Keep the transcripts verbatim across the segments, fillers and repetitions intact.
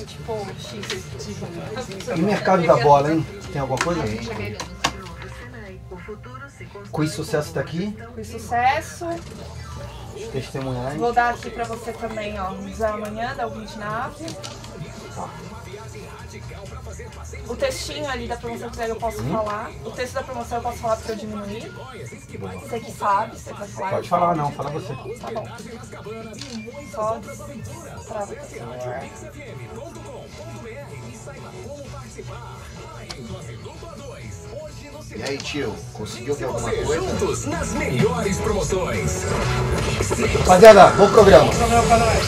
tipo X de... E mercado da bola, hein? Tem alguma coisa? Quiz Sucesso tá aqui. Quiz Sucesso. Testemunhar. Vou dar aqui pra você também, ó. Zé amanhã, da vinte e nove. Tá. O textinho ali da promoção que eu posso hum? falar. O texto da promoção eu posso falar porque eu diminuí. Você que sabe, você vai falar. Pode falar, não, fala você. Tá bom. Só pra você. E aí, tio, conseguiu ver alguma coisa? Juntos nas melhores promoções. Rapaziada, bom programa. Bom programa pra nós.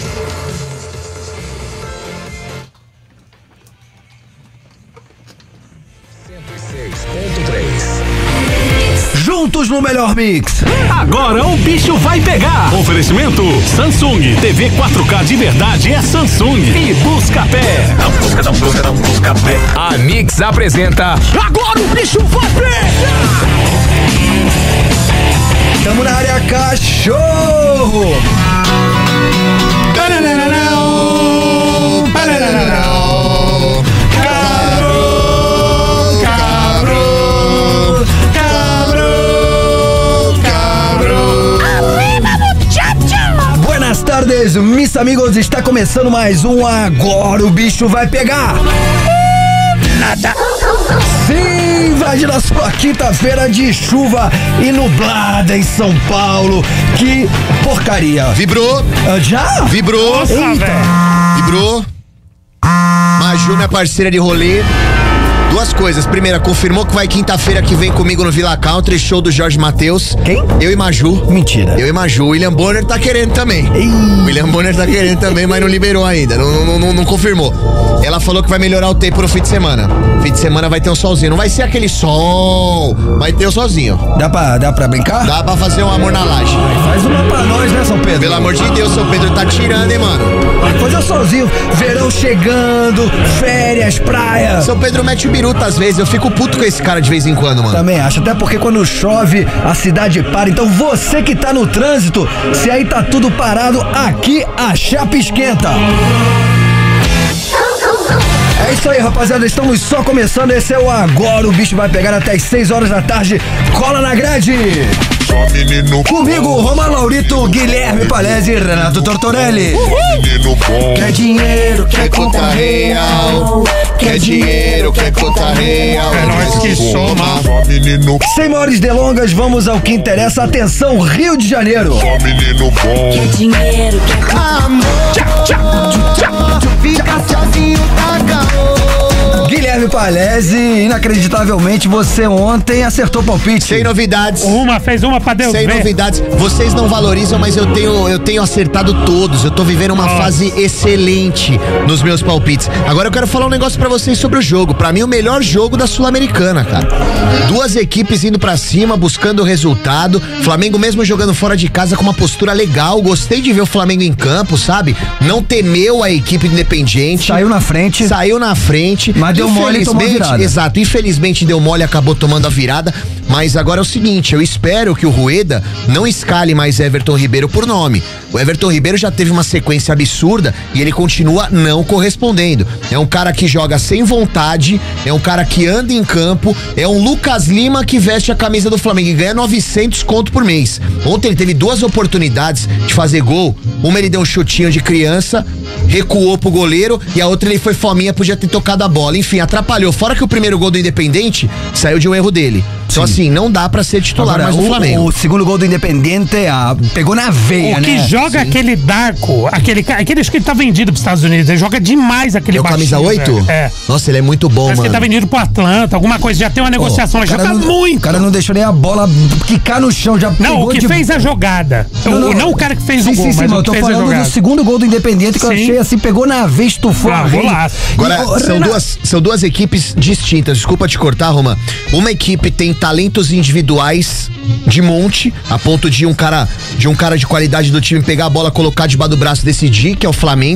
cento e seis ponto três. Juntos no melhor mix. Agora o bicho vai pegar. Oferecimento Samsung. T V quatro K de verdade é Samsung. E Buscapé. Não busca, não busca, não busca pé. A Mix apresenta Agora o bicho vai pegar. Tamo na área, cachorro. Buenas tardes, mis amigos, está começando mais um Agora o Bicho Vai Pegar. Nada. Sim, vai de na sua quinta-feira de chuva e nublada em São Paulo. Que porcaria. Vibrou. Uh, já? Vibrou. Nossa, eita. Vibrou. Maju, minha parceira de rolê. Duas coisas. Primeira, confirmou que vai quinta-feira que vem comigo no Villa Country, show do Jorge Mateus. Quem? Eu e Maju. Mentira. Eu e Maju. O William Bonner tá querendo também. O William Bonner tá querendo também, mas não liberou ainda. Não, não, não, não confirmou. Ela falou que vai melhorar o tempo no fim de semana. Fim de semana vai ter um solzinho. Não vai ser aquele sol, vai ter o solzinho. Dá pra, dá pra brincar? Dá pra fazer um amor na laje. Ai, faz uma pra nós, né, São Pedro? Pelo amor de Deus, São Pedro tá tirando, hein, mano? Coisa é sozinho. Verão chegando, férias, praia. São Pedro mete o biruta às vezes. Eu fico puto com esse cara de vez em quando, mano. Também acho, até porque quando chove a cidade para. Então você que tá no trânsito, se aí tá tudo parado, aqui a chapa esquenta. É isso aí, rapaziada, estamos só começando. Esse é o Agora o Bicho Vai Pegar até as seis horas da tarde. Cola na grade. Menino comigo, Romano Laurito, Guilherme Palese e Renato Tortorelli. Menino bom. Quer dinheiro, quer conta real. Quer dinheiro, quer conta real. É nós que soma. Menino. Sem maiores delongas, vamos ao que interessa. Atenção, Rio de Janeiro. Só menino bom. Quer dinheiro, quer amor. Tchau, tchau, tchau. Fica sozinho, tá calor. Guilherme Palese, inacreditavelmente você ontem acertou o palpite. Sem novidades. Uma, fez uma pra Deus Sem ver. novidades. Vocês não valorizam, mas eu tenho, eu tenho acertado todos. Eu tô vivendo uma oh. fase excelente nos meus palpites. Agora eu quero falar um negócio pra vocês sobre o jogo. Pra mim, o melhor jogo da Sul-Americana, cara. Duas equipes indo pra cima, buscando o resultado. Flamengo mesmo jogando fora de casa com uma postura legal. Gostei de ver o Flamengo em campo, sabe? Não temeu a equipe independente. Saiu na frente. Saiu na frente. Mas deu mole e tomou a virada. Exato, infelizmente deu mole e acabou tomando a virada. Mas agora é o seguinte, eu espero que o Rueda não escale mais Everton Ribeiro por nome. O Everton Ribeiro já teve uma sequência absurda e ele continua não correspondendo. É um cara que joga sem vontade, é um cara que anda em campo, é um Lucas Lima que veste a camisa do Flamengo e ganha novecentos conto por mês. Ontem ele teve duas oportunidades de fazer gol. Uma ele deu um chutinho de criança, recuou pro goleiro, e a outra ele foi fominha, podia ter tocado a bola. Enfim, atrapalhou. Fora que o primeiro gol do Independente saiu de um erro dele. Então, Sim. assim, não dá pra ser titular Agora, mais no o, Flamengo. O segundo gol do Independente ah, pegou na veia, o né? O que joga Sim. aquele Darko, aquele cara, aquele acho que ele tá vendido pros Estados Unidos, ele joga demais aquele é o baixinho. camisa oito? Velho. É. Nossa, ele é muito bom, Parece mano. que ele tá vendido pro Atlanta, alguma coisa, já tem uma negociação, oh, ele joga não, muito. O cara não deixou nem a bola quicar no chão, já Não, pegou o que de... fez a jogada. Não, não, não o cara que fez sim, o gol, sim, sim, mas mas o que eu tô fez falando do segundo gol do Independente que sim. eu achei assim, pegou na vez, estufou ah, a rede. Agora, e, são, Renato... duas, são duas equipes distintas, desculpa te cortar, Roma. Uma equipe tem talentos individuais de monte, a ponto de um cara de um cara de qualidade do time pegar a bola, colocar debaixo do braço e decidir, que é o Flamengo.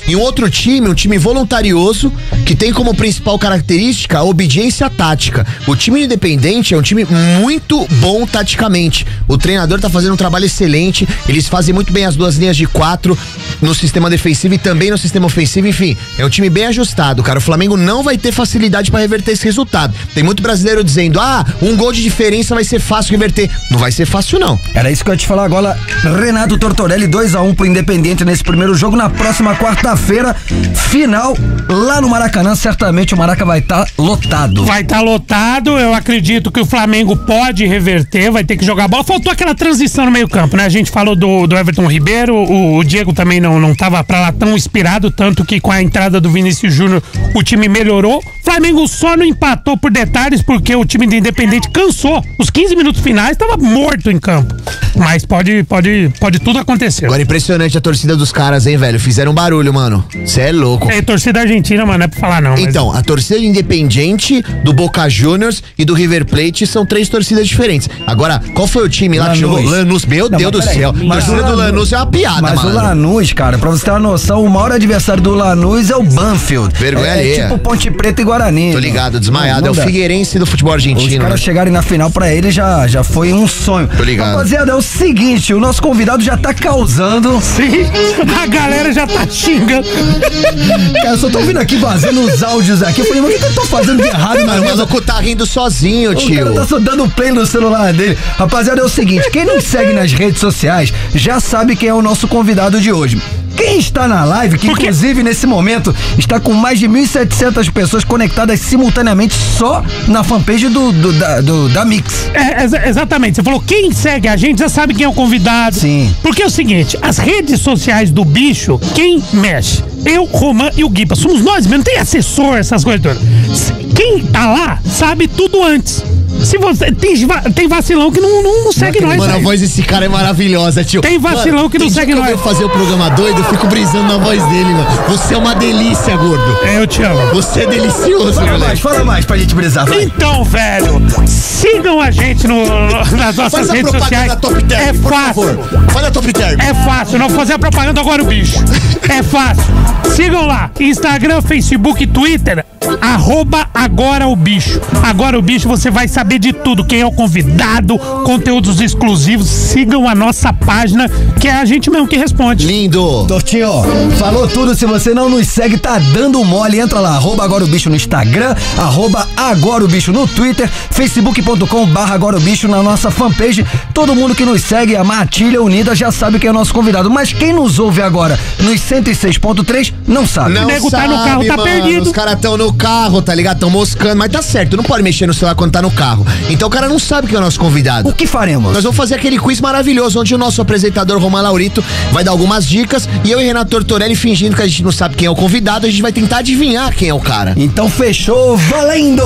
em outro time, um time voluntarioso, que tem como principal característica a obediência tática. O time Independente é um time muito bom taticamente. O treinador tá fazendo um trabalho excelente, eles fazem muito bem as duas linhas de quatro no sistema defensivo e também no sistema ofensivo, enfim, é um time bem ajustado, cara. O Flamengo não vai ter facilidade pra reverter esse resultado. Tem muito brasileiro dizendo, ah, um gol de diferença vai ser fácil reverter. Não vai ser fácil, não. Era isso que eu ia te falar agora. Renato Tortorelli, dois a um pro Independente nesse primeiro jogo. Na próxima quarta-feira, final lá no Maracanã. Certamente o Maraca vai estar tá lotado. Vai estar tá lotado. Eu acredito que o Flamengo pode reverter, vai ter que jogar bola. Faltou aquela transição no meio campo, né? A gente falou do, do Everton Ribeiro, o, o Diego também não, não tava pra lá tão inspirado, tanto que com a entrada do Vinícius Júnior o time melhorou. Flamengo só não empatou por detalhes porque o time do Independente cansou. Os quinze minutos finais tava morto em campo. Mas pode, pode, pode tudo acontecer. Agora impressionante a torcida dos caras, hein, velho? Fizeram barulho, mano. Cê é louco. É, torcida argentina, mano, não é pra falar não. Então, mas... a torcida do Independente, do Boca Juniors e do River Plate são três torcidas diferentes. Agora, qual foi o time lá Lanús. que jogou? Lanús, meu Não, Deus do céu. A torcida do Lanús é uma piada, mas mano. Mas o Lanús, cara, pra você ter uma noção, o maior adversário do Lanús é o Banfield. Vergonha é, alheia. tipo Ponte Preta e Guarani. Tô ligado, desmaiado. Não, não é o dá. Figueirense do futebol argentino. Os caras né? chegarem na final pra ele já, já foi um sonho. Tô ligado. Rapaziada, é o seguinte, o nosso convidado já tá causando. Sim, a galera já tá xingando. Cara, eu só tô ouvindo aqui vazando os áudios aqui. Eu falei, mas o que, que eu tô fazendo de errado, Mano, o mano? maluco tá rindo sozinho, O tio. cara tá só dando play no celular dele. Rapaziada, é o seguinte, quem nos segue nas redes sociais já sabe quem é o nosso convidado de hoje. Quem está na live, que inclusive nesse momento está com mais de mil e setecentas pessoas conectadas simultaneamente só na fanpage do, do, da, do, da Mix. É, exa- exatamente. Você falou, quem segue a gente já sabe quem é o convidado. Sim. Porque é o seguinte, as redes sociais do bicho, quem mexe? Eu, Roman e o Guipa. Somos nós mesmo, não tem assessor, essas coisas todas. Quem tá lá sabe tudo antes. Se você tem, va- tem vacilão que não, não, não segue nós. Mano, a velho. voz desse cara é maravilhosa, tio. Tem vacilão Mano, que não tem dia segue que nós. eu venho fazer o programa doido, eu fico brisando na voz dele, mano. Você é uma delícia, gordo. É, eu te amo. Você é delicioso, Fala mais, moleque. fala mais pra gente brisar, vai. Então, velho, sigam a gente no, no- nas nossas Faz a redes sociais. propaganda top term, É por fácil. favor. Faz a top term. É fácil, não vou fazer a propaganda agora o bicho. É fácil. Sigam lá, Instagram, Facebook, Twitter, arroba agora o bicho. Agora o bicho, você vai saber de tudo, quem é o convidado, conteúdos exclusivos. Sigam a nossa página, que é a gente mesmo que responde. Lindo. Tortinho, falou tudo. Se você não nos segue, tá dando mole. Entra lá, arroba agora o bicho no Instagram, arroba agora o bicho no Twitter, facebook ponto com barra agora o bicho na nossa fanpage. Todo mundo que nos segue, a Matilha Unida, já sabe quem é o nosso convidado. Mas quem nos ouve agora nos cento e seis ponto três não sabe. Não O nego tá sabe, no carro, tá mano. perdido. Os caras tão no carro, tá ligado? Tão moscando, mas tá certo, não pode mexer no celular quando tá no carro. Então o cara não sabe quem é o nosso convidado. O que faremos? Nós vamos fazer aquele quiz maravilhoso, onde o nosso apresentador Roman Laurito vai dar algumas dicas e eu e Renato Tortorelli, fingindo que a gente não sabe quem é o convidado, a gente vai tentar adivinhar quem é o cara. Então fechou, valendo!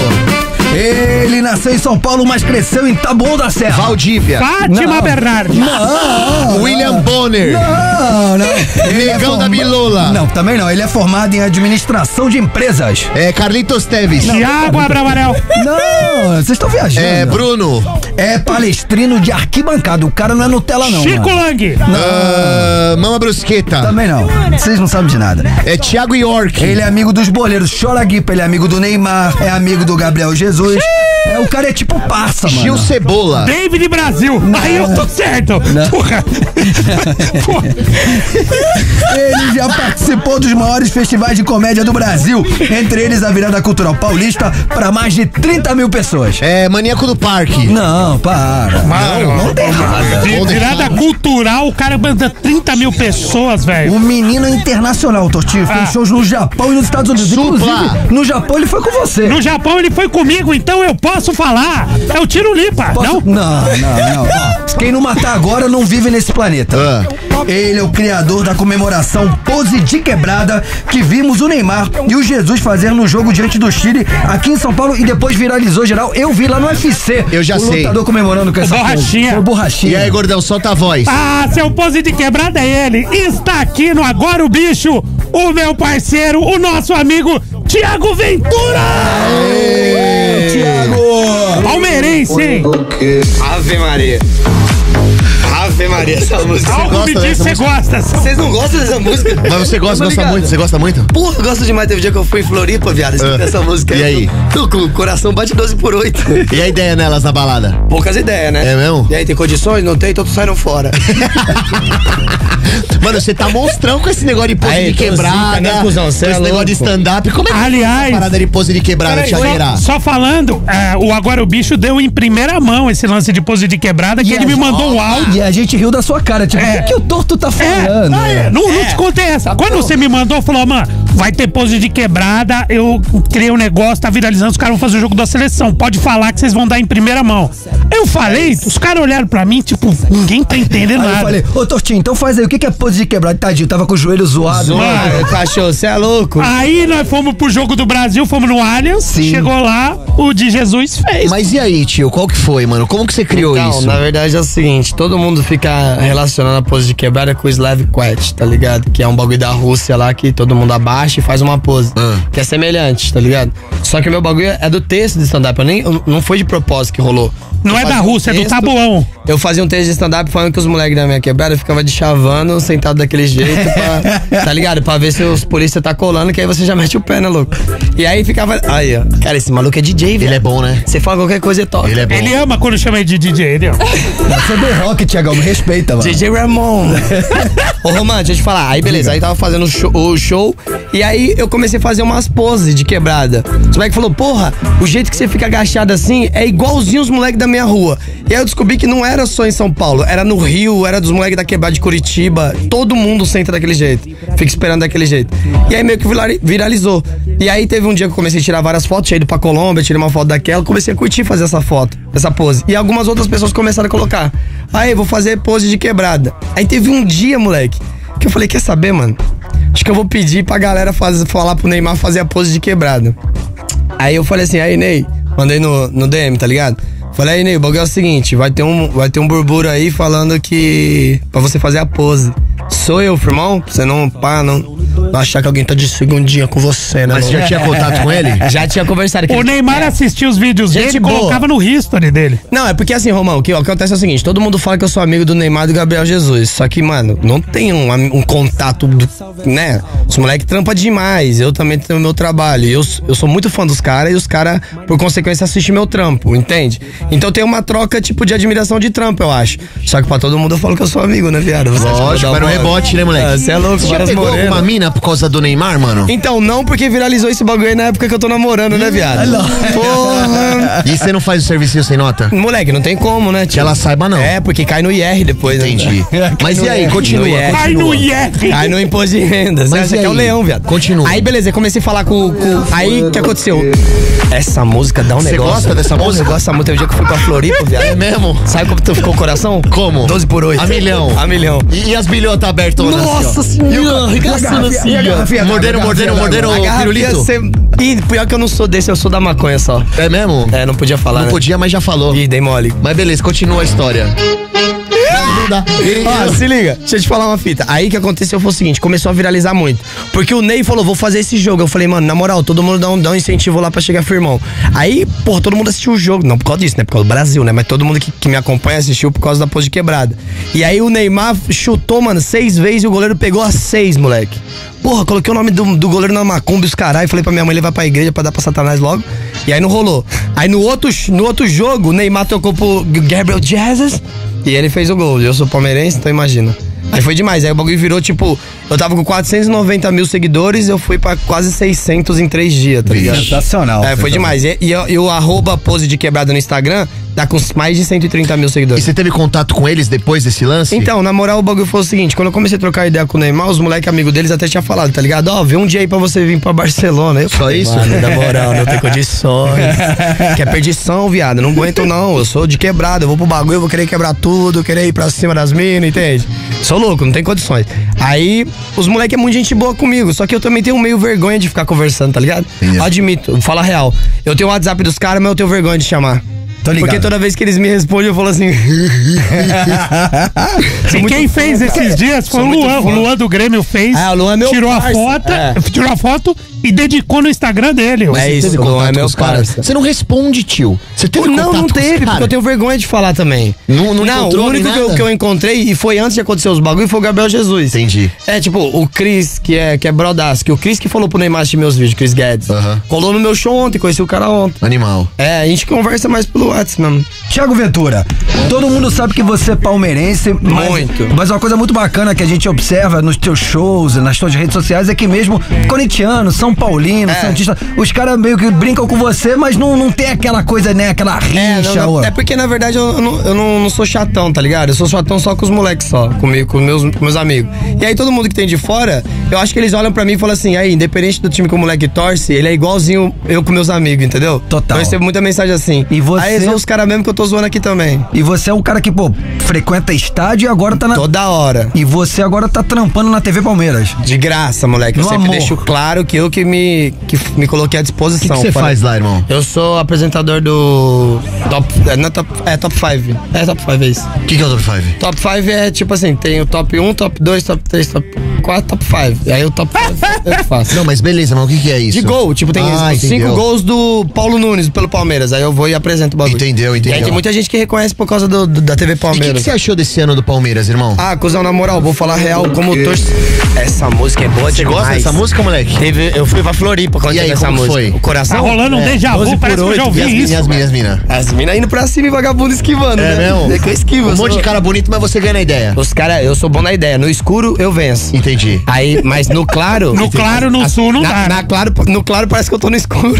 Ele nasceu em São Paulo, mas cresceu em Taboão da Serra. Valdívia. Fátima Não. Bernardi. Não, William Bonner. não, não. Ele é Negão da forma- Bilola. Não, também não. Ele é formado em administração de empresas. É Carlitos Teves. Tiago Abravanel. Não, vocês estão viajando. É Bruno. É palestrino de arquibancada. O cara não é Nutella, não. Chico mano. Lang. Ah, Mama Brusqueta. Também não. Vocês não sabem de nada. É Thiago York. Ele é amigo dos boleiros. Chora Guipa, ele é amigo do Neymar, é amigo do Gabriel Jesus. É, o cara é tipo parça, mano. Gil Cebola. David Brasil. Aí eu tô certo. Porra. Porra. Ele já participou dos maiores festivais de comédia do Brasil, entre eles a Virada Cultural Paulista, pra mais de trinta mil pessoas. É Maníaco do Parque. Não, para. Mano, não, não tem nada. Vi- Virada cultural, o cara manda trinta mil pessoas, velho. O menino é internacional, Tortinho. Fez Ah. shows no Japão e nos Estados Unidos. Supla. Inclusive, no Japão ele foi com você. No Japão ele foi comigo, então eu posso falar. É o Tiro Lipa, Posso- não? Não, não, não. Ó, quem não matar agora não vive nesse planeta. Ah. Ele é o criador da comemoração Pose de Quebrada que vimos o Neymar e o Jesus fazendo no jogo diante do Chile aqui em São Paulo e depois viralizou geral. Eu vi lá no U F C. Eu já o sei. O lutador comemorando com essa Borrachinha. pose. Foi o Borrachinha. E aí, gordão, solta a voz. Ah, seu pose de quebrada é ele. Está aqui no Agora o Bicho, o meu parceiro, o nosso amigo Tiago Ventura. Thiago! Palmeirense, hein? Ave Maria. Ave Ave Maria, essa música. Algo me diz que você gosta. Vocês não gostam dessa música? Mas você gosta, gosta ligado. muito? Você gosta muito? Porra, eu gosto demais. Teve um dia que eu fui em Floripa, viado, escutei Ah. essa música. E aí? Tô com o coração bate doze por oito. E a ideia nelas na balada? Poucas ideias, né? É mesmo? E aí, tem condições? Não tem, então tu saindo fora. Mano, você tá monstrão com esse negócio de pose Aí, de tô quebrada, zica, né, cuzão? Cê com é esse negócio louco. de stand-up. Como é que Aliás- é essa parada de pose de quebrada, Peraí, Tiagueira? só, só falando, é, o Agora o Bicho deu em primeira mão esse lance de pose de quebrada, que E ele a me gente- mandou o áudio. E a gente riu da sua cara, tipo, É. o que o Torto tá É, falando? ah, é, não, não te contei essa. Quando você me mandou, falou, mano, vai ter pose de quebrada, eu criei um negócio, tá viralizando, os caras vão fazer o jogo da seleção. Pode falar que vocês vão dar em primeira mão. Eu falei, os caras olharam pra mim, tipo, ninguém tá entendendo Aí nada. eu falei, ô Tortinho, então faz aí, o que que é pose de quebrada? Tadinho, tava com o joelho zoado. Mano. Cachorro, você é louco. Aí nós fomos pro jogo do Brasil, fomos no Allianz, Sim. chegou lá, o de Jesus fez. Mas e aí, tio? Qual que foi, mano? Como que você criou Então, isso? na verdade é o seguinte, todo mundo fica relacionando a pose de quebrada com o Slavquet, tá ligado? Que é um bagulho da Rússia lá que todo mundo abaixa e faz uma pose. Ah. Que é semelhante, tá ligado? Só que o meu bagulho é do texto de stand-up, eu nem, eu- não foi de propósito que rolou. Não Eu é da fazia um Rússia, é do texto- Tabuão. Eu fazia um texto de stand-up falando que os moleques da minha quebrada ficavam de chavando, sentado daquele jeito, pra, tá ligado? Pra ver se os polícia tá colando, que aí você já mete o pé, né, louco? E aí ficava. Aí, ó. Cara, esse maluco é D J, velho. Ele é bom, né? Você fala qualquer coisa e toca. Ele é bom. Ele ama quando chama ele de D J, ele ama. Você é do rock, Tiagão, me respeita, mano. D J Ramon. Ô, Romano, deixa eu te falar. Aí, beleza. Aí tava fazendo o show, o show. E aí eu comecei a fazer umas poses de quebrada. O moleque falou, porra, o jeito que você fica agachado assim é igualzinho os moleques da minha rua. E aí eu descobri que não era só em São Paulo. Era no Rio, era dos moleques da quebrada de Curitiba. Todo mundo senta daquele jeito. Fica esperando daquele jeito. E aí meio que virali- viralizou. E aí teve um dia que eu comecei a tirar várias fotos. Tinha ido pra Colômbia, tirei uma foto daquela. Comecei a curtir fazer essa foto, essa pose. E algumas outras pessoas começaram a colocar. Aí, vou fazer pose de quebrada. Aí teve um dia, moleque, que eu falei, quer saber, mano? Acho que eu vou pedir pra galera fazer, falar pro Neymar fazer a pose de quebrada. Aí eu falei assim, aí, Ney, mandei no, no D M, tá ligado? Falei, aí, Ney, o bagulho é o seguinte, vai ter um, vai ter um burburo aí falando que... pra você fazer a pose. Sou eu, irmão? Você não, pá, não, não achar que alguém tá de segundinha com você, né? Mas você mano? já tinha contato com ele? Já tinha conversado com O ele. Neymar assistia os vídeos Gente dele e boa. colocava no history dele. Não, é porque assim, Romão, o que, o que acontece é o seguinte, todo mundo fala que eu sou amigo do Neymar e do Gabriel Jesus, só que, mano, não tem um, um contato, do, né? Os moleques trampam demais, eu também tenho meu trabalho, eu, eu sou muito fã dos caras e os caras, por consequência, assistem meu trampo, entende? Então tem uma troca, tipo, de admiração de trampo, eu acho. Só que pra todo mundo eu falo que eu sou amigo, né, viado? Você acha que eu Lógico, dou era um uma- rebote, né, moleque? Ah, Você é louco, Você já várias pegou morenas. alguma mina por causa do Neymar, mano? Então, não porque viralizou esse bagulho aí na época que eu tô namorando, né, viado? Porra! E você não faz o serviço sem nota? Moleque, não tem como, né, Que tio? ela saiba, não. É, porque cai no I R depois, né? Entendi. Mas e aí, continua, No I R. continua. Ai, no I R. Cai no imposto de renda. Você Mas acha e que é o aí? leão, viado. Continua. Aí, beleza, eu comecei a falar com o. Aí, o que aconteceu? Essa música dá um Você negócio. gosta dessa Pô, música? Eu gosto dessa música. Teve um dia que eu fui pra Floripa, viado. É mesmo? Sabe como tu ficou o coração? Como? doze por oito. A milhão. A milhão. E, e as bilhotas abertas? Nossa senhora, arregaçando assim, e a ó. garrafinha d'água, Mordendo, a mordendo, garrafinha mordendo A o garrafinha pirulito? você... Ih, pior que eu não sou desse, eu sou da maconha só. É mesmo? É, não podia falar, Não né? podia, mas já falou. Ih, dei mole. Mas beleza, continua a história. Não dá. Ó, se liga, deixa eu te falar uma fita. Aí que aconteceu foi o seguinte, começou a viralizar muito. Porque o Ney falou, vou fazer esse jogo. Eu falei, mano, na moral, todo mundo dá um, dá um incentivo lá pra chegar firmão. Aí, pô, todo mundo assistiu o jogo. Não por causa disso, né? Por causa do Brasil, né? Mas todo mundo que, que me acompanha assistiu por causa da pose de quebrada. E aí o Neymar chutou, mano, seis vezes e o goleiro pegou as seis, moleque. Porra, coloquei o nome do, do goleiro na macumba e os caralho. Falei pra minha mãe levar pra igreja pra dar pra Satanás logo. E aí não rolou. Aí no outro, no outro jogo, o Neymar tocou pro Gabriel Jesus e ele fez o gol. Eu sou palmeirense, então imagina. Aí foi demais. Aí o bagulho virou tipo. Eu tava com quatrocentos e noventa mil seguidores, eu fui pra quase seiscentos em três dias, tá ligado? Sensacional. É, foi demais. E, e, e o arroba pose de quebrada no Instagram tá com mais de cento e trinta mil E seguidores. você teve contato com eles depois desse lance? Então, na moral, o bagulho foi o seguinte: quando eu comecei a trocar ideia com o Neymar, os moleques amigos deles até tinham falado, tá ligado? Ó, vê um dia aí pra você vir pra Barcelona. Eu Só falei, isso? Mano, na moral, não tem condições. Que é perdição, viado. Não aguento, não. Eu sou de quebrada, eu vou pro bagulho, eu vou querer quebrar tudo, querer ir pra cima das minas, entende? Sou louco, não tem condições. Aí, os moleques é muito gente boa comigo, só que eu também tenho meio vergonha de ficar conversando, tá ligado? Entendi. Admito, fala a real. Eu tenho o WhatsApp dos caras, mas eu tenho vergonha de chamar. Tô ligado. Porque toda vez que eles me respondem, eu falo assim. Sou E muito quem fez esses dias foi Sou o muito Luan. O fã. Luan do Grêmio fez. Ah, o Luan é meu tirou a parça. foto, É. tirou a foto e dedicou no Instagram dele. É Você isso, teve Dom, contato é com meu os caras? parça. Você não responde, tio. Você teve Não, contato não com os teve, caras? porque eu tenho vergonha de falar também. Não, não Não, encontrou o único nem que eu, nada? que eu encontrei, e foi antes de acontecer os bagulho, foi o Gabriel Jesus. Entendi. É, tipo, o Cris, que é, que é brodaço, que o Cris que falou pro Neymar assistir meus vídeos, Cris Guedes. Aham. Colou no meu show ontem, conheci o cara ontem. Animal. É, a gente conversa mais pelo WhatsApp mesmo. Thiago Ventura, todo mundo sabe que você é palmeirense, mas, Muito. mas uma coisa muito bacana que a gente observa nos teus shows, nas tuas redes sociais, é que mesmo corintiano, São Paulino, É. Santista, os caras meio que brincam com você, mas não, não tem aquela coisa, né, aquela É, rixa. não, não, ó. é porque na verdade eu, eu não, eu não, não sou chatão, tá ligado? Eu sou chatão só com os moleques só, comigo, com meus, com meus amigos. E aí todo mundo que tem de fora, eu acho que eles olham pra mim e falam assim, aí, independente do time que o moleque torce, ele é igualzinho eu com meus amigos, entendeu? Total. Eu recebo muita mensagem assim. E você- Aí são os caras mesmo que eu tô zoando aqui também. E você é um cara que, pô, frequenta estádio e agora tá na. Toda hora. E você agora tá trampando na T V Palmeiras. De graça, moleque. Eu No sempre amor. deixo claro que eu que me, que me coloquei à O que disposição. que você Falei- faz lá, irmão? Eu sou apresentador do Top. É, não é top, é top cinco. É top cinco, é isso. O que, que é o top cinco? Top cinco é tipo assim: tem o top um, top dois, top três, top quatro, top cinco. E aí o top cinco eu que faço. Não, mas beleza, mas o que, que é isso? De gol, tipo, tem Ah, os cinco entendeu. gols do Paulo Nunes pelo Palmeiras. Aí eu vou e apresento o bagulho. Entendeu, entendeu. E aí tem muita gente que reconhece por causa do, do- da T V E o que, que Palmeiras. você achou desse ano do Palmeiras, irmão? Ah, cuzão, na moral, vou falar real como torce. Essa música é boa Você demais. gosta dessa música, moleque? Teve, eu fui pra Floripa quando E aí, teve essa como que música. foi? O coração. Tá rolando um É, déjà vu, doze parece por que eu já oito. ouvi E as, isso. e as minas, mina? As minas indo pra cima e vagabundo esquivando, É né? mesmo? É que eu esquivo. Um eu monte sou- de cara bonito, mas você ganha na ideia. Os caras, eu sou bom na ideia. No escuro, eu venço. Entendi. Aí, mas no claro. No claro, no sul, não na, dá. na claro, no claro parece que eu tô no escuro.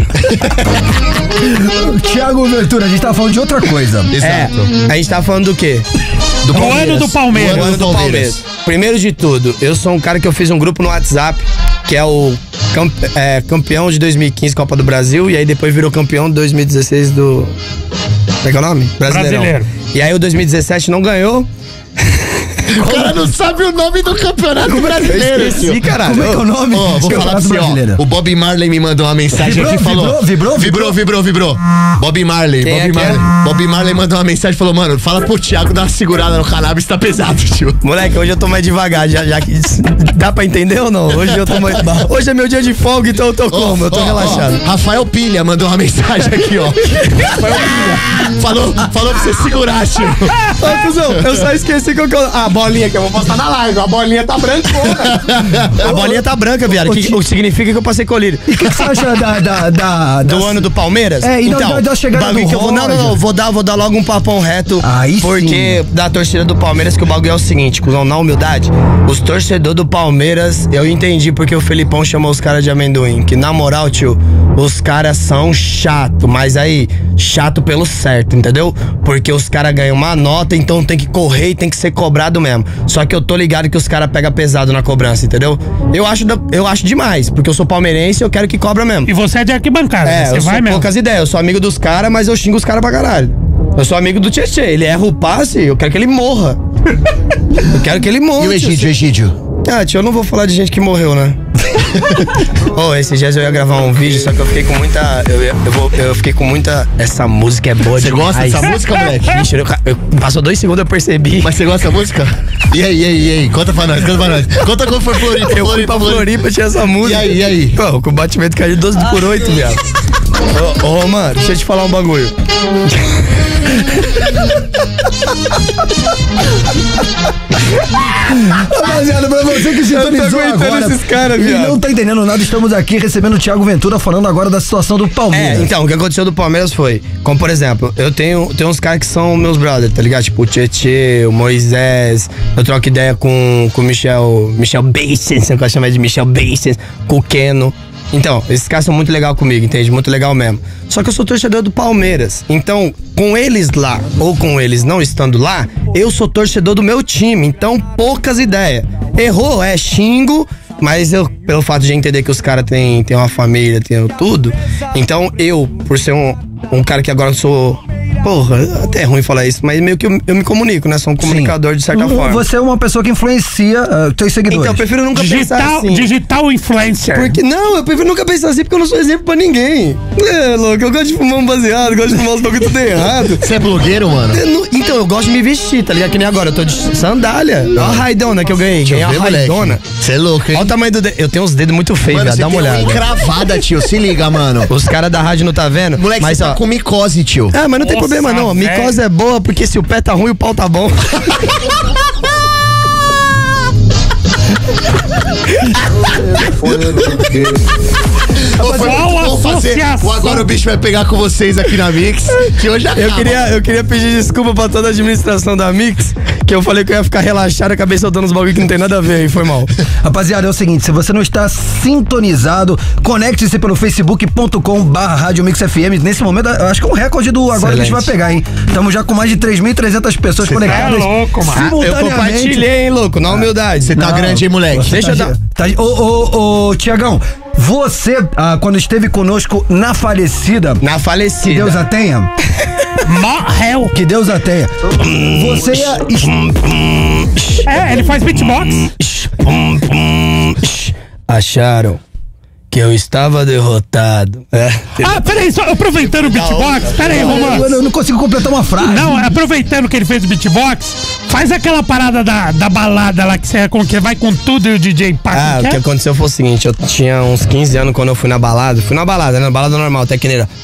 Thiago Ventura, a gente tava falando de outra coisa. Exato. É, a gente tá falando do quê? Do Do ano do Palmeiras. Do O ano ano do Palmeiras. Primeiro de tudo, eu sou um cara que eu fiz um grupo no WhatsApp, que é o campe- é, campeão de dois mil e quinze Copa do Brasil, e aí depois virou campeão de dois mil e dezesseis do. Como é que é o nome? Brasileirão. Brasileiro. E aí o dois mil e dezessete não ganhou. O cara não sabe o nome do campeonato brasileiro, Eu esqueci, tio. caralho. Como é que é o nome? Ó, vou falar pra Campeonato você, ó. Brasileiro. O Bob Marley me mandou uma mensagem Vibrou, aqui e falou. vibrou, vibrou, vibrou, vibrou, vibrou. Bob Marley, Quem Bob é que Marley. é? Bob Marley mandou uma mensagem e falou, mano, fala pro Thiago dar uma segurada no cannabis, tá pesado, tio. Moleque, hoje eu tô mais devagar, já, já que. Dá pra entender ou não? Hoje eu tô mais. Hoje é meu dia de folga, então eu tô como? Eu tô Ó, ó, relaxado. ó, Rafael Pilha mandou uma mensagem aqui, ó. Rafael Pilha. Falou, falou pra você segurar, tio. Ô, cuzão, eu só esqueci qual que eu. Ah, a bolinha que eu vou postar na live. A bolinha tá brancona. A bolinha tá branca, viado. Que, o que significa que eu passei colírio. E o que, que você acha da. da, da, Do da- ano do Palmeiras? É, e da- então, da- da chegada bagulho do que eu vou, não, não, não, Roger. vou dar, vou dar logo um papão reto. Aí porque da torcida do Palmeiras, que o bagulho é o seguinte, cuzão, na humildade, os torcedores do Palmeiras, eu entendi porque o Felipão chamou os caras de amendoim. Que na moral, tio, os caras são chato, mas aí, chato pelo certo, entendeu? Porque os caras ganham uma nota, então tem que correr e tem que ser cobrado mesmo. Só que eu tô ligado que os caras pegam pesado na cobrança, entendeu? Eu acho, da- eu acho demais, porque eu sou palmeirense e eu quero que cobra mesmo. E você é de arquibancada, É, você eu vai sou mesmo. poucas ideias. Eu sou amigo dos caras, mas eu xingo os caras pra caralho. Eu sou amigo do Tietchan. Ele erra o passe, eu quero que ele morra. Eu quero que ele morra. E o tio. Egídio, o Egídio? Ah, tio, eu não vou falar de gente que morreu, né? Ô, esses dias eu ia gravar um vídeo, só que eu fiquei com muita. Eu, ia- eu, vou, eu fiquei com muita. Essa música é boa Você demais. gosta dessa música, moleque? Bicho, eu, eu- passou dois segundos eu percebi. Mas você gosta da música? E aí, e aí, e aí? Conta pra nós, conta pra nós. Conta como foi Floripa. Eu fui pra Floripa, tinha essa música. E aí, e aí? Pô, com o batimento caiu de doze por oito, viado. Ô, ô, mano, deixa eu te falar um bagulho. Rapaziada, pra você que sintonizou aguentando agora esses caras, e viado. não tá entendendo nada, estamos aqui recebendo o Thiago Ventura falando agora da situação do É, Palmeiras. então, o que aconteceu do Palmeiras foi, como por exemplo, eu tenho, tenho uns caras que são meus brothers, tá ligado? Tipo o Tietê, o Moisés, eu troco ideia com, com o Michel, Michel Basins, eu gosto de chamar de Michel Basins, com o Keno. Então, esses caras são muito legal comigo, entende? Muito legal mesmo. Só que eu sou torcedor do Palmeiras. Então, com eles lá ou com eles não estando lá, eu sou torcedor do meu time. Então, poucas ideias. Errou, é xingo. Mas eu, pelo fato de entender que os caras têm, têm uma família, têm tudo. Então, eu, por ser um, um cara que agora sou porra, até é ruim falar isso, mas meio que eu, eu me comunico, né? Sou um comunicador Sim. de certa forma. Você é uma pessoa que influencia uh, teus seguidores. Então eu prefiro nunca digital, pensar assim. Digital influencer. Porque, não, eu prefiro nunca pensar assim porque eu não sou exemplo pra ninguém. É, louco, eu gosto de fumar um baseado, gosto de fumar uns bagulho tudo errado. Você é blogueiro, mano? Eu não, então, eu gosto de me vestir, tá ligado? Que nem agora, eu tô de sandália. Olha a raidona que eu ganhei, ganhei a raidona. Você é louco, hein? Olha o tamanho do dedo. Eu tenho uns dedos muito feios, velho, dá uma olhada. Encravada, tio, se liga, mano. Os caras da rádio não tá vendo? Moleque, mas, você ó, tá com micose, tio. Ah, mas não tem Nossa, problema não, velho. micose é boa porque se o pé tá ruim, o pau tá bom. Ô, foi Qual muito bom fazer. associação? O Agora o Bicho vai pegar com vocês aqui na Mix, que hoje acaba. Eu queria, eu queria pedir desculpa pra toda a administração da Mix, que eu falei que eu ia ficar relaxado, acabei soltando uns bagulho que não tem nada a ver aí, foi mal. Rapaziada, é o seguinte, se você não está sintonizado, conecte-se pelo facebook ponto com barra Rádio Mix F M. Nesse momento, eu acho que é um recorde do Agora o Bicho vai pegar, hein? Estamos já com mais de três mil e trezentas pessoas Você conectadas. é louco, mano. Eu Simultaneamente. compartilhei, hein, louco, na humildade. Você tá Não. grande, hein, moleque? Deixa eu Tá, dar... tá, ô, ô, ô, Tiagão, você, ah, quando esteve conosco na falecida, Na que falecida. Deus a tenha, Morreu. que Deus a tenha, você ia... É, ele faz beatbox. Acharam que eu estava derrotado. É. Ah, peraí, só aproveitando o beatbox. Peraí, Romano. Eu não consigo completar uma frase. Não, aproveitando que ele fez o beatbox, faz aquela parada da, da balada lá que você com, que vai com tudo e o D J pá. Ah, o que aconteceu foi o seguinte, eu tinha uns quinze anos quando eu fui na balada. Fui na balada, né? Na balada normal, até que era...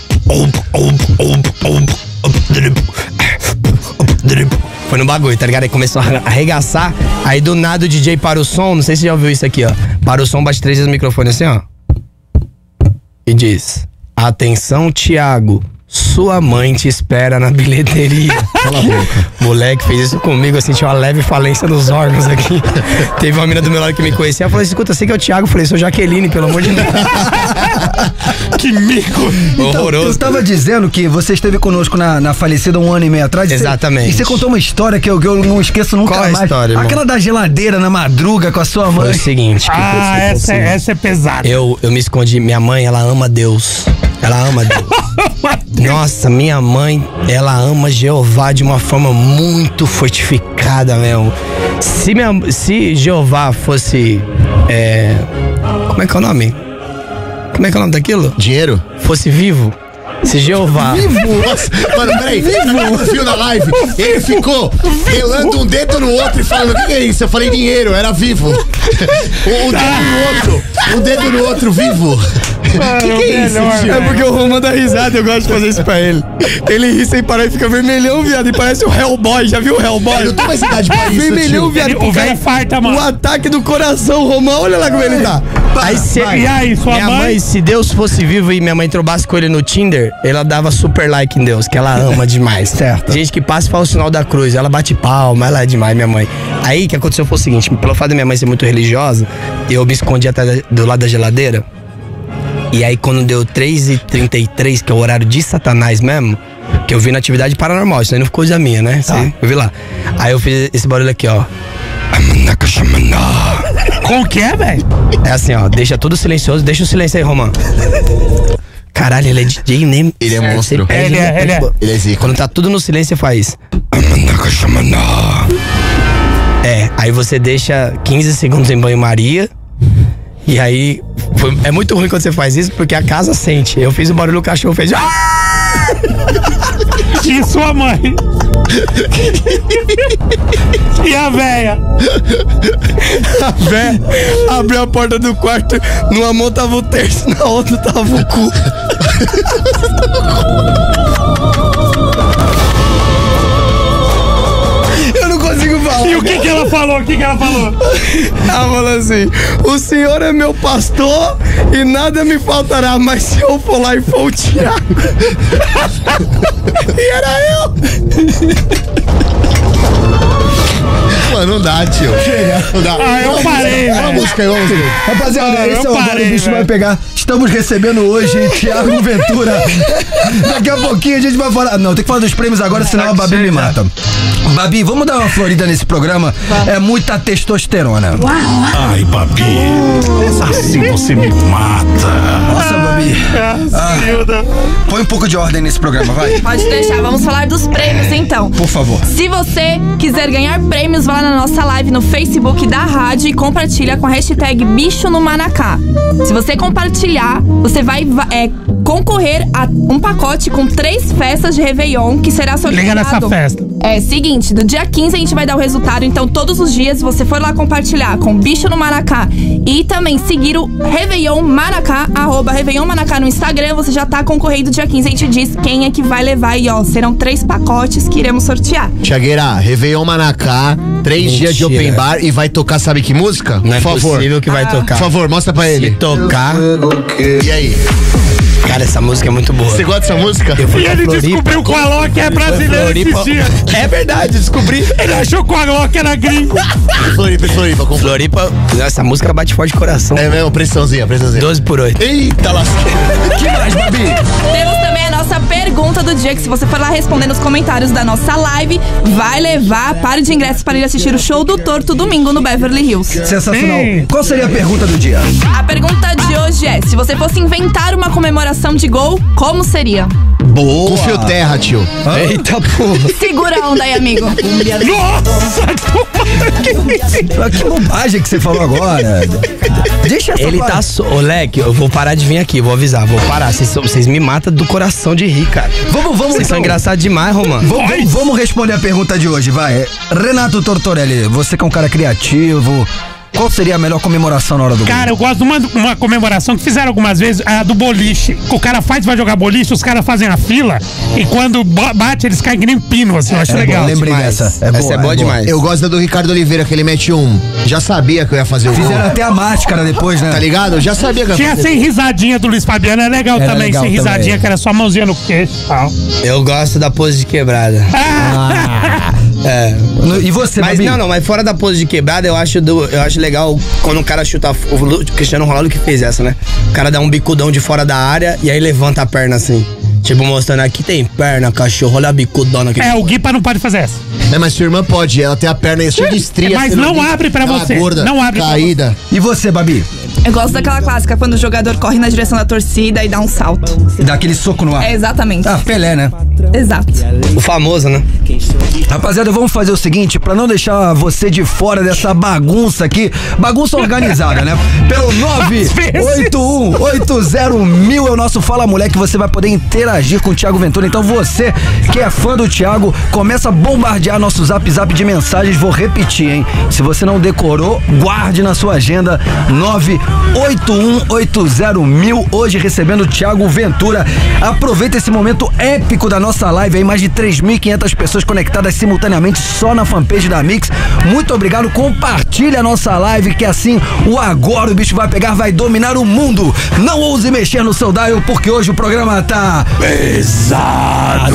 Foi no bagulho, tá ligado? Aí começou a arregaçar. Aí do nada o D J para o som, não sei se você já ouviu isso aqui, ó. Para o som, bate três vezes no microfone assim, ó. E diz: atenção, Thiago, sua mãe te espera na bilheteria. Cala a boca. Moleque fez isso comigo, eu senti uma leve falência nos órgãos aqui. Teve uma menina do meu lado que me conhecia, ela falou assim: escuta, sei que é o Thiago. Eu falei: sou Jaqueline, pelo amor de Deus. Que mico. Então, Horroroso. eu estava dizendo que você esteve conosco na, na falecida um ano e meio atrás. Exatamente. E você, e você contou uma história que eu, que eu não esqueço nunca Qual a mais. história, irmão? Aquela da geladeira na madruga com a sua mãe. Foi o seguinte, que Ah, foi, essa, é- essa é pesada. Eu, eu me escondi. Minha mãe, ela ama Deus. Ela ama Deus. Nossa, minha mãe, ela ama Jeová de uma forma muito fortificada, meu. Se, minha, se Jeová fosse. É, como é que é o nome? Como é que é o nome daquilo? Dinheiro? Fosse vivo. Se Jeová. Nossa, mano, peraí. Vivo. Viu na live? Ele ficou relando um dedo no outro e falando: o que, que é isso? Eu falei dinheiro, era vivo. Um dedo no outro. Um dedo no outro, vivo. O que, que é isso, tio? É porque o Roman dá risada, eu gosto de fazer isso pra ele. Ele ri sem parar e fica vermelhão, viado. E parece o Hellboy, já viu o Hellboy? Eu não tenho mais idade pra isso, Vermelhão, tio. viado. Ele- o pro cara- velho farta, mano. O ataque do coração, Romão, olha lá como ele tá. Aí, se, E aí, sua minha mãe? mãe, se Deus fosse vivo e minha mãe trobasse com ele no Tinder, ela dava super like em Deus, que ela ama demais. Certo. Gente que passa e fala o sinal da cruz, ela bate palma, ela é demais, minha mãe. Aí, o que aconteceu foi o seguinte, pelo fato da minha mãe ser muito religiosa, eu me escondi atrás do lado da geladeira. E aí, quando deu três e trinta e três, que é o horário de Satanás mesmo, que eu vi na atividade paranormal, isso aí não ficou coisa minha, né? Tá. Cê- Eu vi lá. Aí eu fiz esse barulho aqui, ó. Como que é, velho? É assim, ó, deixa tudo silencioso, deixa o silêncio aí, Romão. Caralho, ele é D J, nem. Ele é monstro. Você pede, Ele é- né? ele é- Ele é zica. Quando tá tudo no silêncio, você faz. É, aí você deixa quinze segundos em banho-maria. E aí. foi- é muito ruim quando você faz isso, porque a casa sente. Eu fiz o barulho, o cachorro fez. "Ah!" E sua mãe? E a véia? A véia abriu a porta do quarto, numa mão tava o terço, na outra tava o cu. Eu não consigo falar. E o que que ela falou? O que que ela falou? Ela falou assim: o senhor é meu pastor e nada me faltará, mas se eu for lá e for o Thiago. E era eu. Mano, não dá, tio. Não dá. Ah, eu parei, Uma velho. música aí, vamos ver. Rapaziada, Ah, esse é eu o Agora parei, o Bicho velho. Vai Pegar. Estamos recebendo hoje Thiago Ventura. Daqui a pouquinho a gente vai falar. Não, tem que falar dos prêmios agora, senão a Babi me mata. Babi, vamos dar uma florida nesse programa. É muita testosterona. Ai, Babi, assim você me mata. Nossa, Babi. Cacilda. Põe um pouco de ordem nesse programa, vai. Pode deixar, vamos falar dos prêmios então. Por favor. Se você quiser ganhar prêmios, vá lá na nossa live no Facebook da rádio e compartilha com a hashtag Bicho no Manacá. Se você compartilhar, você vai é, concorrer a um pacote com três festas de Réveillon que será sorteado. Liga nessa festa. É, seguinte, do dia quinze a gente vai dar o resultado, então todos os dias, se você for lá compartilhar com Bicho no Manacá e também seguir o Réveillon Manacá, arroba Réveillon Manacá no Instagram, você já tá concorrendo dia quinze, a gente diz quem é que vai levar e ó, serão três pacotes que iremos sortear. Tiagueira, Réveillon Manacá, três Mentira. dias de open bar e vai tocar, sabe que música? Não é Por favor. possível que vai tocar. Por favor, mostra pra Se ele. tocar. E aí? Cara, essa música é muito boa. Você gosta dessa música? Eu fui E pra ele Floripa. descobriu que o Alok é brasileiro esses Floripa. dias. É verdade, descobri. Ele achou que o Alok era gringo. Floripa, Floripa. Com... Floripa, essa música bate forte de coração. É mesmo, pressãozinha, pressãozinha. doze por oito. Eita, lasqueira. Que mais, Babi? Temos também a nossa pergunta do dia, que se você for lá responder nos comentários da nossa live, vai levar par de ingressos para ir assistir o show do Torto domingo no Beverly Hills. Sensacional. Sim. Qual seria a pergunta do dia? A pergunta de hoje é, se você fosse inventar uma comemoração de gol, como seria? Boa. Com fio terra, tio. Eita porra. Segura a onda aí, amigo. Nossa, Ah, que bobagem que você falou agora. Deixa essa Ele parte. tá. So... Ô, Leque, eu vou parar de vir aqui, vou avisar, vou parar. Vocês são- vocês me matam do coração de rir, cara. Vamos, vamos, Vocês são então. engraçados demais, Romano. Vamos, vamos- vamos responder a pergunta de hoje, vai. Renato Tortorelli, você que é um cara criativo, qual seria a melhor comemoração na hora do gol? cara, eu gosto de uma, uma comemoração que fizeram algumas vezes, a do boliche. Que o cara faz, vai jogar boliche, os caras fazem a fila e quando bo- bate, eles caem que nem pino, assim, eu acho É legal. bom, lembrei demais. dessa. É Essa boa, é boa é demais. Eu gosto da do Ricardo Oliveira, que ele mete um. Já sabia que eu ia fazer o gol. Fizeram até a máscara depois, né? Tá ligado? Eu já sabia que eu ia Tinha fazer. sem risadinha do Luiz Fabiano, é legal Era também, legal sem também. risadinha, que era só a mãozinha no queixo e tal. Eu gosto da pose de quebrada. É. No- E você, Mas Babi? não, não, mas fora da pose de quebrada, eu acho, do, eu acho legal quando o cara chuta. O Lu- Cristiano Ronaldo que fez essa, né? O cara dá um bicudão de fora da área e aí levanta a perna assim. Tipo, mostrando aqui tem perna, cachorro, olha a bicudona aqui. É, o Guipa não pode fazer essa. É, mas sua irmã pode, ela tem a perna cheia de estria. Mas você não vê? abre pra Aquela você. Gorda, Não abre pra caída. E você, Babi? Eu gosto daquela clássica, quando o jogador corre na direção da torcida e dá um salto. Dá aquele soco no ar. É, exatamente. Ah, Pelé, né? Exato. O famoso, né? Rapaziada, vamos fazer o seguinte, pra não deixar você de fora dessa bagunça aqui, bagunça organizada, né? Pelo nove oito um oito zero mil é o nosso Fala Moleque, você vai poder interagir com o Thiago Ventura. Então você que é fã do Thiago, começa a bombardear nosso zap zap de mensagens. Vou repetir, hein? Se você não decorou, guarde na sua agenda nove oito um oito zero mil, hoje recebendo o Thiago Ventura. Aproveita esse momento épico da nossa live aí, mais de três mil e quinhentas pessoas conectadas simultaneamente só na fanpage da Mix. Muito obrigado, compartilha a nossa live, que assim o Agora o Bicho Vai Pegar vai dominar o mundo. Não ouse mexer no seu dial, porque hoje o programa tá pesado.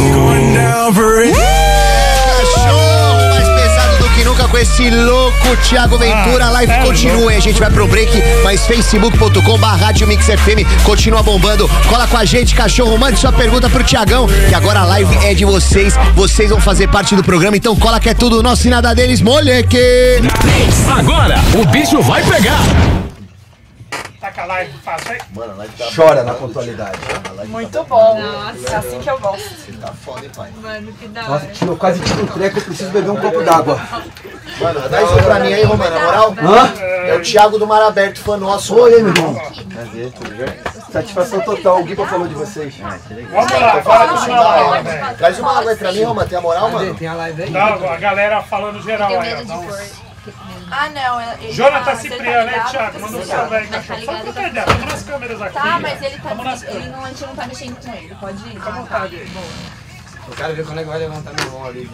Cachorro mais pesado do que nunca com esse louco Thiago Ventura. A live Ah, é continua louco. e a gente vai pro break, mas facebook ponto com barra Rádio Mix F M continua bombando. Cola com a gente, cachorro, mande sua pergunta pro Thiagão, que agora a live é de vocês. Vocês vão fazer parte do programa, então cola que é tudo nosso e nada deles, moleque. Agora, o bicho vai pegar. Taca a live, fácil aí. Chora na pontualidade. Muito bom. É assim que eu gosto. Nossa, tio, eu quase tiro o treco, eu preciso beber um copo d'água. Mano, dá isso pra mim aí, Romano, na moral. Hã? É o Thiago do Mar Aberto, fã nosso. Oi, meu irmão. Satisfação total, o Guipa falou de vocês. Vamos lá, bora continuar a live, velho. Traz uma água aí pra mim, Romano, tem a moral, mano? Não, a galera falando geral aí, ó. Dá uns- Ah, não. Ele Jonathan tá- Cipriano, você né, tá Thiago? ligado, Manda o você seu tá- velho tá cachorro. Só ligado, trocar ideia, estamos nas câmeras aqui. Tá, mas ele tá. Vamos nas Ele câmeras. não, a gente não tá mexendo com ele. Pode ir? Fica à vontade aí. Eu quero ver quando é que vai levantar minha mão ali.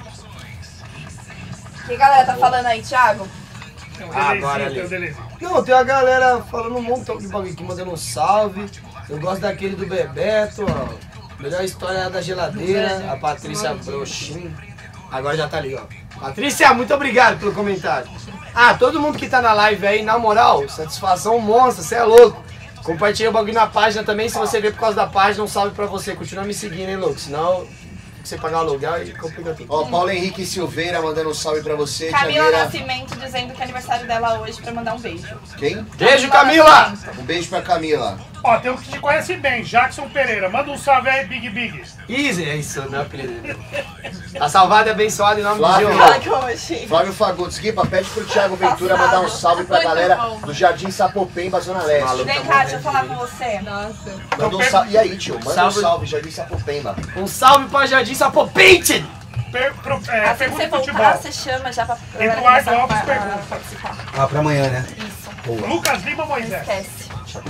O que a galera tá falando aí, Thiago? Tem um Ah, delezinho, agora tem um ali. delezinho. Não, tem uma galera falando um montão de bagulho aqui, mandando um salve. Eu gosto daquele do Bebeto, ó. Melhor história é a da geladeira, a Patrícia Broxin. Agora já tá ali, ó. Patrícia, muito obrigado pelo comentário. Ah, todo mundo que tá na live aí, na moral, satisfação monstra, você é louco. Compartilha o bagulho na página também, se você ver por causa da página, um salve pra você. Continua me seguindo, hein, louco, senão você pagar o aluguel e complica tudo. Ó, Paulo Henrique Silveira mandando um salve pra você. Camila Tiagueira. Nascimento dizendo que é aniversário dela hoje pra mandar um beijo. Quem? Beijo, Camila! Um beijo pra Camila. Ó, tem um que te conhece bem, Jackson Pereira. Manda um salve aí, Big Big. Easy, é isso, meu apelido. Tá salvado e abençoado em nome Flávio, de Deus. Flávio Fagundes, Guipa, pede pro Thiago Ventura mandar um salve pra galera do Jardim Sapopemba, Zona Leste. Vem cá, deixa eu falar com você. Nossa. Manda um salve. E aí, tio? Manda Salve. um salve, Jardim Sapopemba. Um salve pra Jardim Sapopente! Per, pro, é, Assim que pergunta você de voltar, futebol. você chama já pra Eduardo começar a Alves pa- pergunta. a participar. Ah, pra amanhã, né? Isso. Lucas Lima Moisés. Esquece.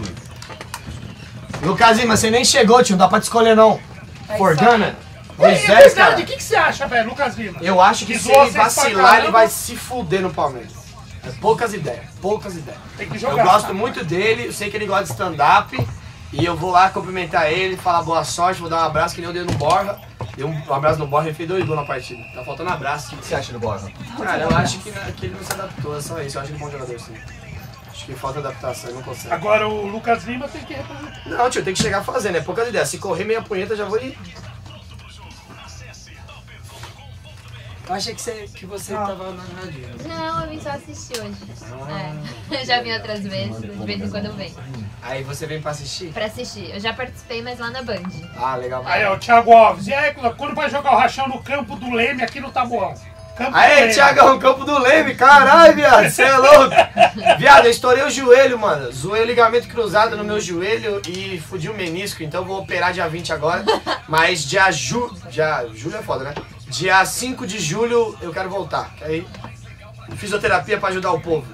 Lucas Lima, você nem chegou, tio, não dá pra te escolher não. É Forgana? É Moisés, verdade, cara. o que, que você acha, velho, Lucas Lima? Eu acho que, Que se zoa ele vocês pra vacilar, ele caramba. vai se fuder no Palmeiras. É poucas ideias, poucas ideias. Tem que Eu jogar. gosto muito dele, eu sei que ele gosta de stand-up. E eu vou lá cumprimentar ele, falar boa sorte, vou dar um abraço que nem eu dei no Borja. Dei um abraço no Borja e fez dois gols na partida. Tá faltando abraço. O que você acha do Borja? Cara, eu acho que, que ele não se adaptou, é só isso. Eu acho ele um bom jogador, sim. Acho que falta adaptação, ele não consegue. Agora o Lucas Lima tem que representar. Não, tio, tem que chegar fazendo, é poucas ideias. Se correr meia punheta, já vou ir. Eu achei que você, que você tava na rádio. Não, eu vim só assistir hoje. É. Eu já vim outras vezes, de vez em quando eu venho. Aí você vem pra assistir? Pra assistir. Eu já participei, mas lá na Band. Ah, legal. Aí, ó, o Thiago Alves. E aí, quando vai jogar o rachão no campo do Leme aqui no Taboão? Campo do Aê, Leme. Thiagão, campo do Leme, caralho, viado, você é louco. Viado, eu estourei o joelho, mano. Zoei o ligamento cruzado no meu joelho e fudi o menisco, então eu vou operar dia vinte agora. Mas dia ju... dia... julho é foda, né? Dia cinco de julho eu quero voltar. Aí, fisioterapia pra ajudar o povo.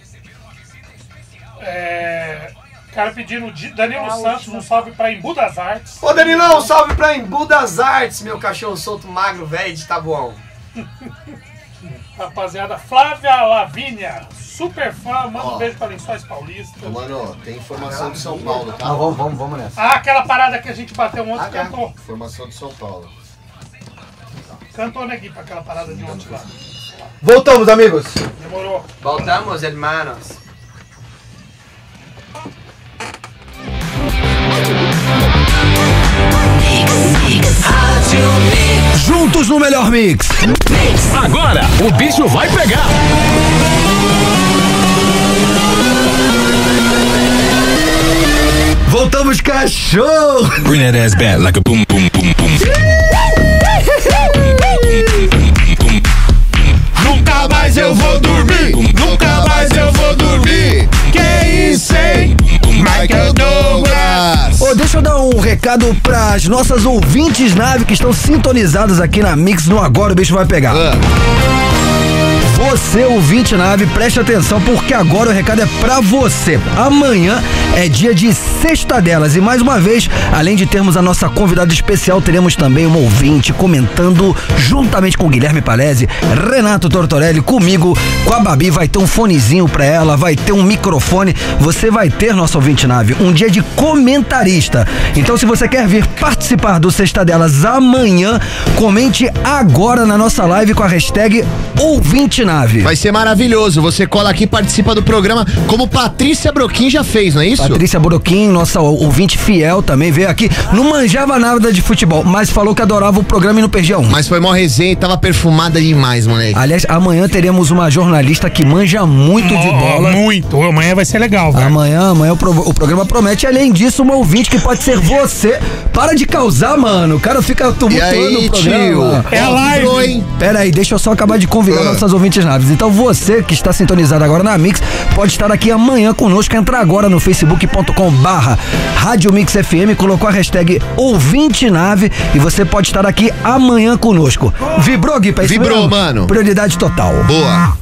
É... Cara pedindo Di- Danilo Santos um salve pra Embu das Artes. Ô, Danilão, salve pra Embu das Artes, meu cachorro solto, magro, velho de Taboão. Rapaziada, Flávia Lavínia, super fã, manda Ó. um beijo pra Lençóis Paulista. Mano, tem informação de São Paulo, tá? Ah, vamos, vamos, vamos nessa. Ah, aquela parada que a gente bateu ontem, Ah, tá. cantou. Informação de São Paulo. Cantou, né, Gui, pra aquela parada de ontem lá. Voltamos, amigos. Demorou. Voltamos, hermanos. Juntos no melhor mix. Agora, o bicho vai pegar. Voltamos, cachorro. Bring that ass back like a boom, boom, boom, boom. Nunca mais eu vou dormir, nunca mais eu vou dormir. Que isso, hein? Michael Douglas. Ô, deixa eu dar um recado pras nossas ouvintes nave que estão sintonizadas aqui na Mix no Agora o Bicho Vai Pegar. Você, ouvinte nave, preste atenção porque agora o recado é pra você. Amanhã é dia de Sexta Delas e mais uma vez, além de termos a nossa convidada especial, teremos também uma ouvinte comentando juntamente com o Guilherme Palese, Renato Tortorelli, comigo, com a Babi, vai ter um fonezinho pra ela, vai ter um microfone, você vai ter, nosso ouvinte nave, um dia de comentarista. Então se você quer vir participar do Sexta Delas amanhã, comente agora na nossa live com a hashtag ouvinte nave. Vai ser maravilhoso. Você cola aqui e participa do programa, como Patrícia Broquin já fez, não é isso? Patrícia Broquin, nossa ouvinte fiel, também veio aqui. Não manjava nada de futebol, mas falou que adorava o programa e não perdia um. Mas foi mó resenha e tava perfumada demais, moleque. Aliás, amanhã teremos uma jornalista que manja muito de Ó, bola. Muito. Amanhã vai ser legal, velho. Amanhã, amanhã o, pro- o programa promete. E além disso, uma ouvinte que pode ser você. Para de causar, mano. O cara fica tumultuando E aí, o programa. tio? É a Ó, live. vibrou, hein? Pera aí, deixa eu só acabar de convidar Ah. nossas ouvintes naves. Então você que está sintonizado agora na Mix, pode estar aqui amanhã conosco, entrar agora no facebook ponto com barra Rádio Mix F M, colocou a hashtag ouvinte nave e você pode estar aqui amanhã conosco. Vibrou, Gui? Pra isso Vibrou, mesmo? mano. Prioridade total. Boa.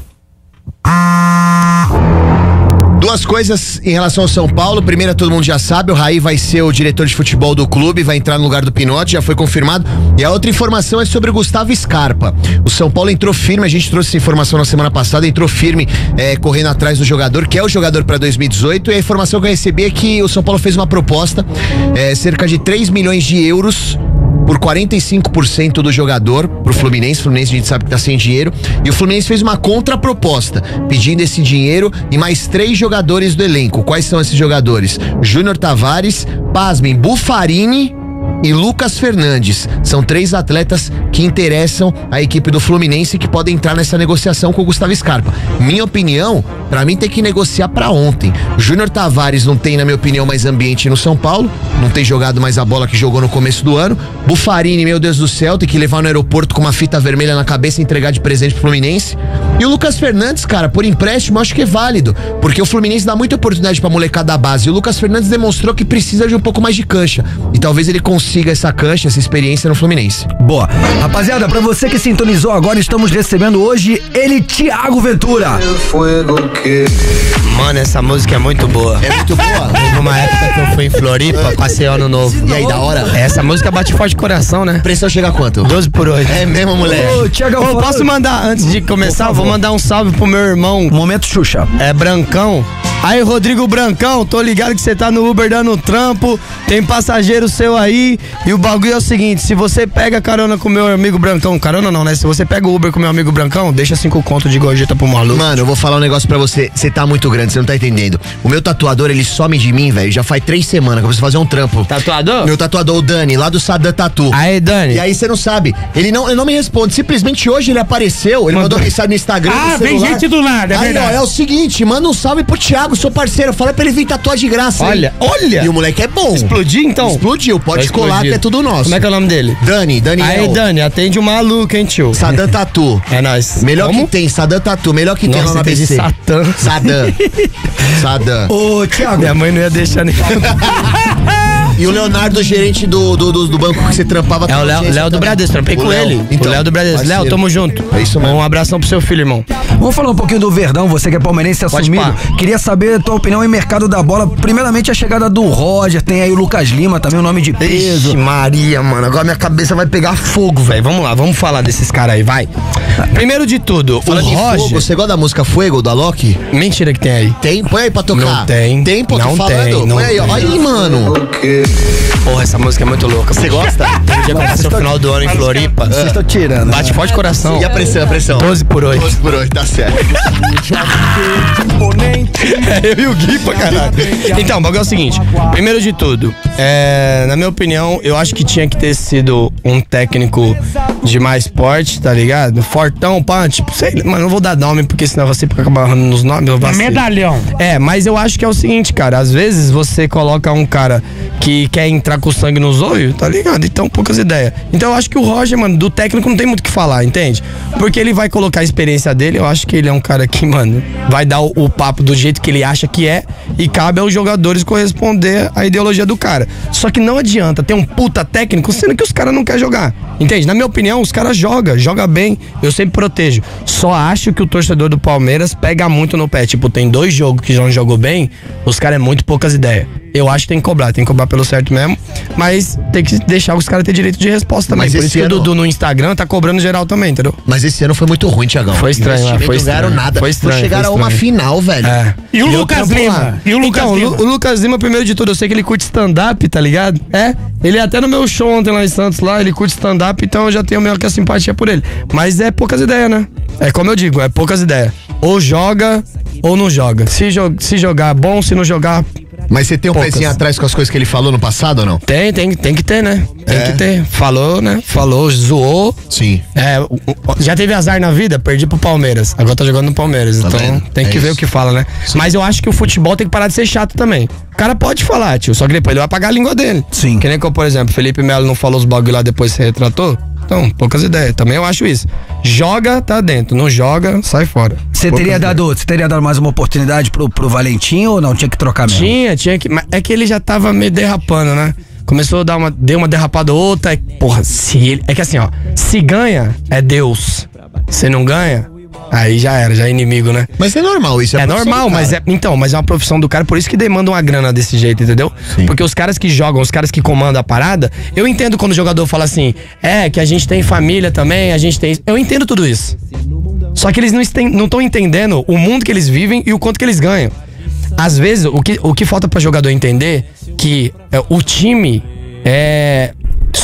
Duas coisas em relação ao São Paulo. Primeira, todo mundo já sabe, o Raí vai ser o diretor de futebol do clube, vai entrar no lugar do Pinotti, já foi confirmado. E a outra informação é sobre o Gustavo Scarpa. O São Paulo entrou firme, a gente trouxe essa informação na semana passada, entrou firme, é, correndo atrás do jogador, que é o jogador para dois mil e dezoito, e a informação que eu recebi é que o São Paulo fez uma proposta, é, cerca de três milhões de euros por quarenta e cinco por cento do jogador pro Fluminense. O Fluminense a gente sabe que tá sem dinheiro. E o Fluminense fez uma contraproposta, pedindo esse dinheiro e mais três jogadores do elenco. Quais são esses jogadores? Júnior Tavares, pasmem, Buffarini e Lucas Fernandes. São três atletas que interessam a equipe do Fluminense, que podem entrar nessa negociação com o Gustavo Scarpa. Minha opinião, pra mim tem que negociar pra ontem. Júnior Tavares não tem, na minha opinião, mais ambiente no São Paulo, não tem jogado mais a bola que jogou no começo do ano. Buffarini, meu Deus do céu, tem que levar no aeroporto com uma fita vermelha na cabeça e entregar de presente pro Fluminense. E o Lucas Fernandes, cara, por empréstimo, eu acho que é válido, porque o Fluminense dá muita oportunidade pra molecada da base. E o Lucas Fernandes demonstrou que precisa de um pouco mais de cancha, e talvez ele consiga essa cancha, essa experiência no Fluminense. Boa. Rapaziada, pra você que sintonizou agora, estamos recebendo hoje ele, Thiago Ventura. Mano, essa música é muito boa. É muito boa? Teve uma época que eu fui em Floripa, passei ano novo. E aí, da hora? Essa música bate forte de coração, né? Pressão chega a quanto? doze por oito. É mesmo, moleque? Ô, Thiago, Ô, posso mandar, antes de começar, vou mandar um salve pro meu irmão. Momento Xuxa. É Brancão. Aí, Rodrigo Brancão, tô ligado que você tá no Uber dando trampo, tem passageiro seu aí, e o bagulho é o seguinte, se você pega carona com meu amigo Brancão, carona não, né? Se você pega o Uber com meu amigo Brancão, deixa cinco conto de gorjeta pro maluco. Mano, eu vou falar um negócio pra você, você tá muito grande, você não tá entendendo. O meu tatuador, ele some de mim, velho, já faz três semanas que eu preciso fazer um trampo. Tatuador? Meu tatuador, o Dani, lá do Sadam Tatu. Aí, Dani. E aí você não sabe, ele não, ele não me responde, simplesmente hoje ele apareceu, ele mandou, mandou mensagem no Instagram. Ah, no vem gente do nada, é aí, verdade. Ó, é o seguinte, manda um salve pro Thiago, seu parceiro, fala pra ele vir tatuar de graça. Olha, hein? olha. E o moleque é bom. Explodiu então? Explodiu, pode Tá colar explodido. que é tudo nosso. Como é que é o nome dele? Dani, Daniel. Aí, Dani, atende o maluco, hein, tio? Sadam Tatu. É nóis. Melhor Como? que tem, Sadam Tatu, melhor que tem Nossa, lá na B C. Satã. Sadam. Sadam. Ô, Thiago. Minha mãe não ia deixar nem. E o Leonardo, gerente do, do, do, do banco que você trampava. É o Léo, Léo do Bradesco, trampei O com Léo. ele. Então, o Léo do Bradesco. parceiro. Léo, tamo junto. É isso mesmo. Um abração pro seu filho, irmão. Vamos falar um pouquinho do Verdão, você que é palmeirense Pode assumido. pá. Queria saber a tua opinião em mercado da bola. Primeiramente a chegada do Roger, tem aí o Lucas Lima, também um nome de peso. Ixi, Maria, mano, agora minha cabeça vai pegar fogo, velho. Vamos lá, vamos falar desses caras aí, vai. Primeiro de tudo, Fala o de Roger. fogo, você gosta da música Fuego, da Loki? Mentira que tem aí. Tem? Põe aí pra tocar. Não tem. Tem, pô, tô Não falando. tem, não Põe aí, ó. tem. Aí, mano. Porra, essa música é muito louca. Você gosta? Teve um dia que eu passei o final do ano em Floripa. Vocês estão tirando. Bate forte coração. E a pressão, a pressão? doze por oito. doze por oito, tá certo. É, eu e o Gui pra caralho. Então, o bagulho é o seguinte. Primeiro de tudo, é, na minha opinião, eu acho que tinha que ter sido um técnico de mais porte, tá ligado? Fortão, pá, tipo, sei, mas não vou dar nome, porque senão você fica acabando nos nomes. Eu vacilo. Medalhão. É, mas eu acho que é o seguinte, cara, às vezes você coloca um cara que quer entrar com sangue nos olhos, tá ligado? Então, poucas ideias. Então eu acho que o Roger, mano, do técnico não tem muito o que falar, entende? Porque ele vai colocar a experiência dele, eu acho que ele é um cara que, mano, vai dar o, o papo do jeito que ele acha que é e cabe aos jogadores corresponder à ideologia do cara. Só que não adianta ter um puta técnico sendo que os caras não querem jogar, entende? Na minha opinião, os caras jogam, jogam bem, eu sempre protejo. Só acho que o torcedor do Palmeiras pega muito no pé, tipo, tem dois jogos que já não jogou bem, os caras é muito poucas ideias. Eu acho que tem que cobrar, tem que cobrar pelo certo mesmo, mas tem que deixar os caras ter direito de resposta também. Mas Por esse isso que ano- o Dudu no Instagram tá cobrando geral também, entendeu? Mas esse ano foi muito ruim, Thiagão. Foi estranho, Investimento foi não ganharam estranho. nada. Foi estranho, Não chegaram foi a uma estranho. final, velho. É. E o eu Lucas trampo Lima? lá. E o Lucas então, Lima? o Lucas Lima, primeiro de tudo, eu sei que ele curte stand-up, tá ligado? É. Ele até no meu show ontem lá em Santos, lá, ele curte stand-up, então eu já tenho meio que a simpatia por ele. Mas é poucas ideias, né? É como eu digo, é poucas ideias. Ou joga, ou não joga. Se, jo se jogar, bom, se não jogar. Mas você tem um Poucas. pezinho atrás com as coisas que ele falou no passado ou não? Tem, tem, tem que ter, né? Tem É? que ter. Falou, né? Falou, zoou. Sim. É, o- o- já teve azar na vida, perdi pro Palmeiras. Agora tá jogando no Palmeiras. Tá então vendo? tem É que ver isso. o que fala, né? Mas eu acho que o futebol tem que parar de ser chato também. O cara pode falar, tio, só que depois ele vai pagar a língua dele. Sim. Que nem que, por exemplo, Felipe Melo não falou os bagulho lá depois se retratou. Então, poucas ideias. Também eu acho isso. Joga, tá dentro. Não joga, sai fora. Você Poucas teria ideias. dado, você teria dado mais uma oportunidade pro, pro Valentim ou não? Tinha que trocar mesmo? Tinha, tinha que. Mas é que ele já tava meio derrapando, né? Começou a dar uma. Deu uma derrapada ou outra. é- Porra, se ele. É que assim, ó. Se ganha, é Deus. Se não ganha, aí já era, já é inimigo, né? Mas é normal isso. É, É a profissão normal, do mas é. cara. Então, mas é uma profissão do cara, por isso que demanda uma grana desse jeito, entendeu? Sim. Porque os caras que jogam, os caras que comandam a parada, eu entendo quando o jogador fala assim, é, que a gente tem família também, a gente tem. Eu entendo tudo isso. Só que eles não estão entendendo o mundo que eles vivem e o quanto que eles ganham. Às vezes, o que, o que falta pra jogador entender que é, o time é.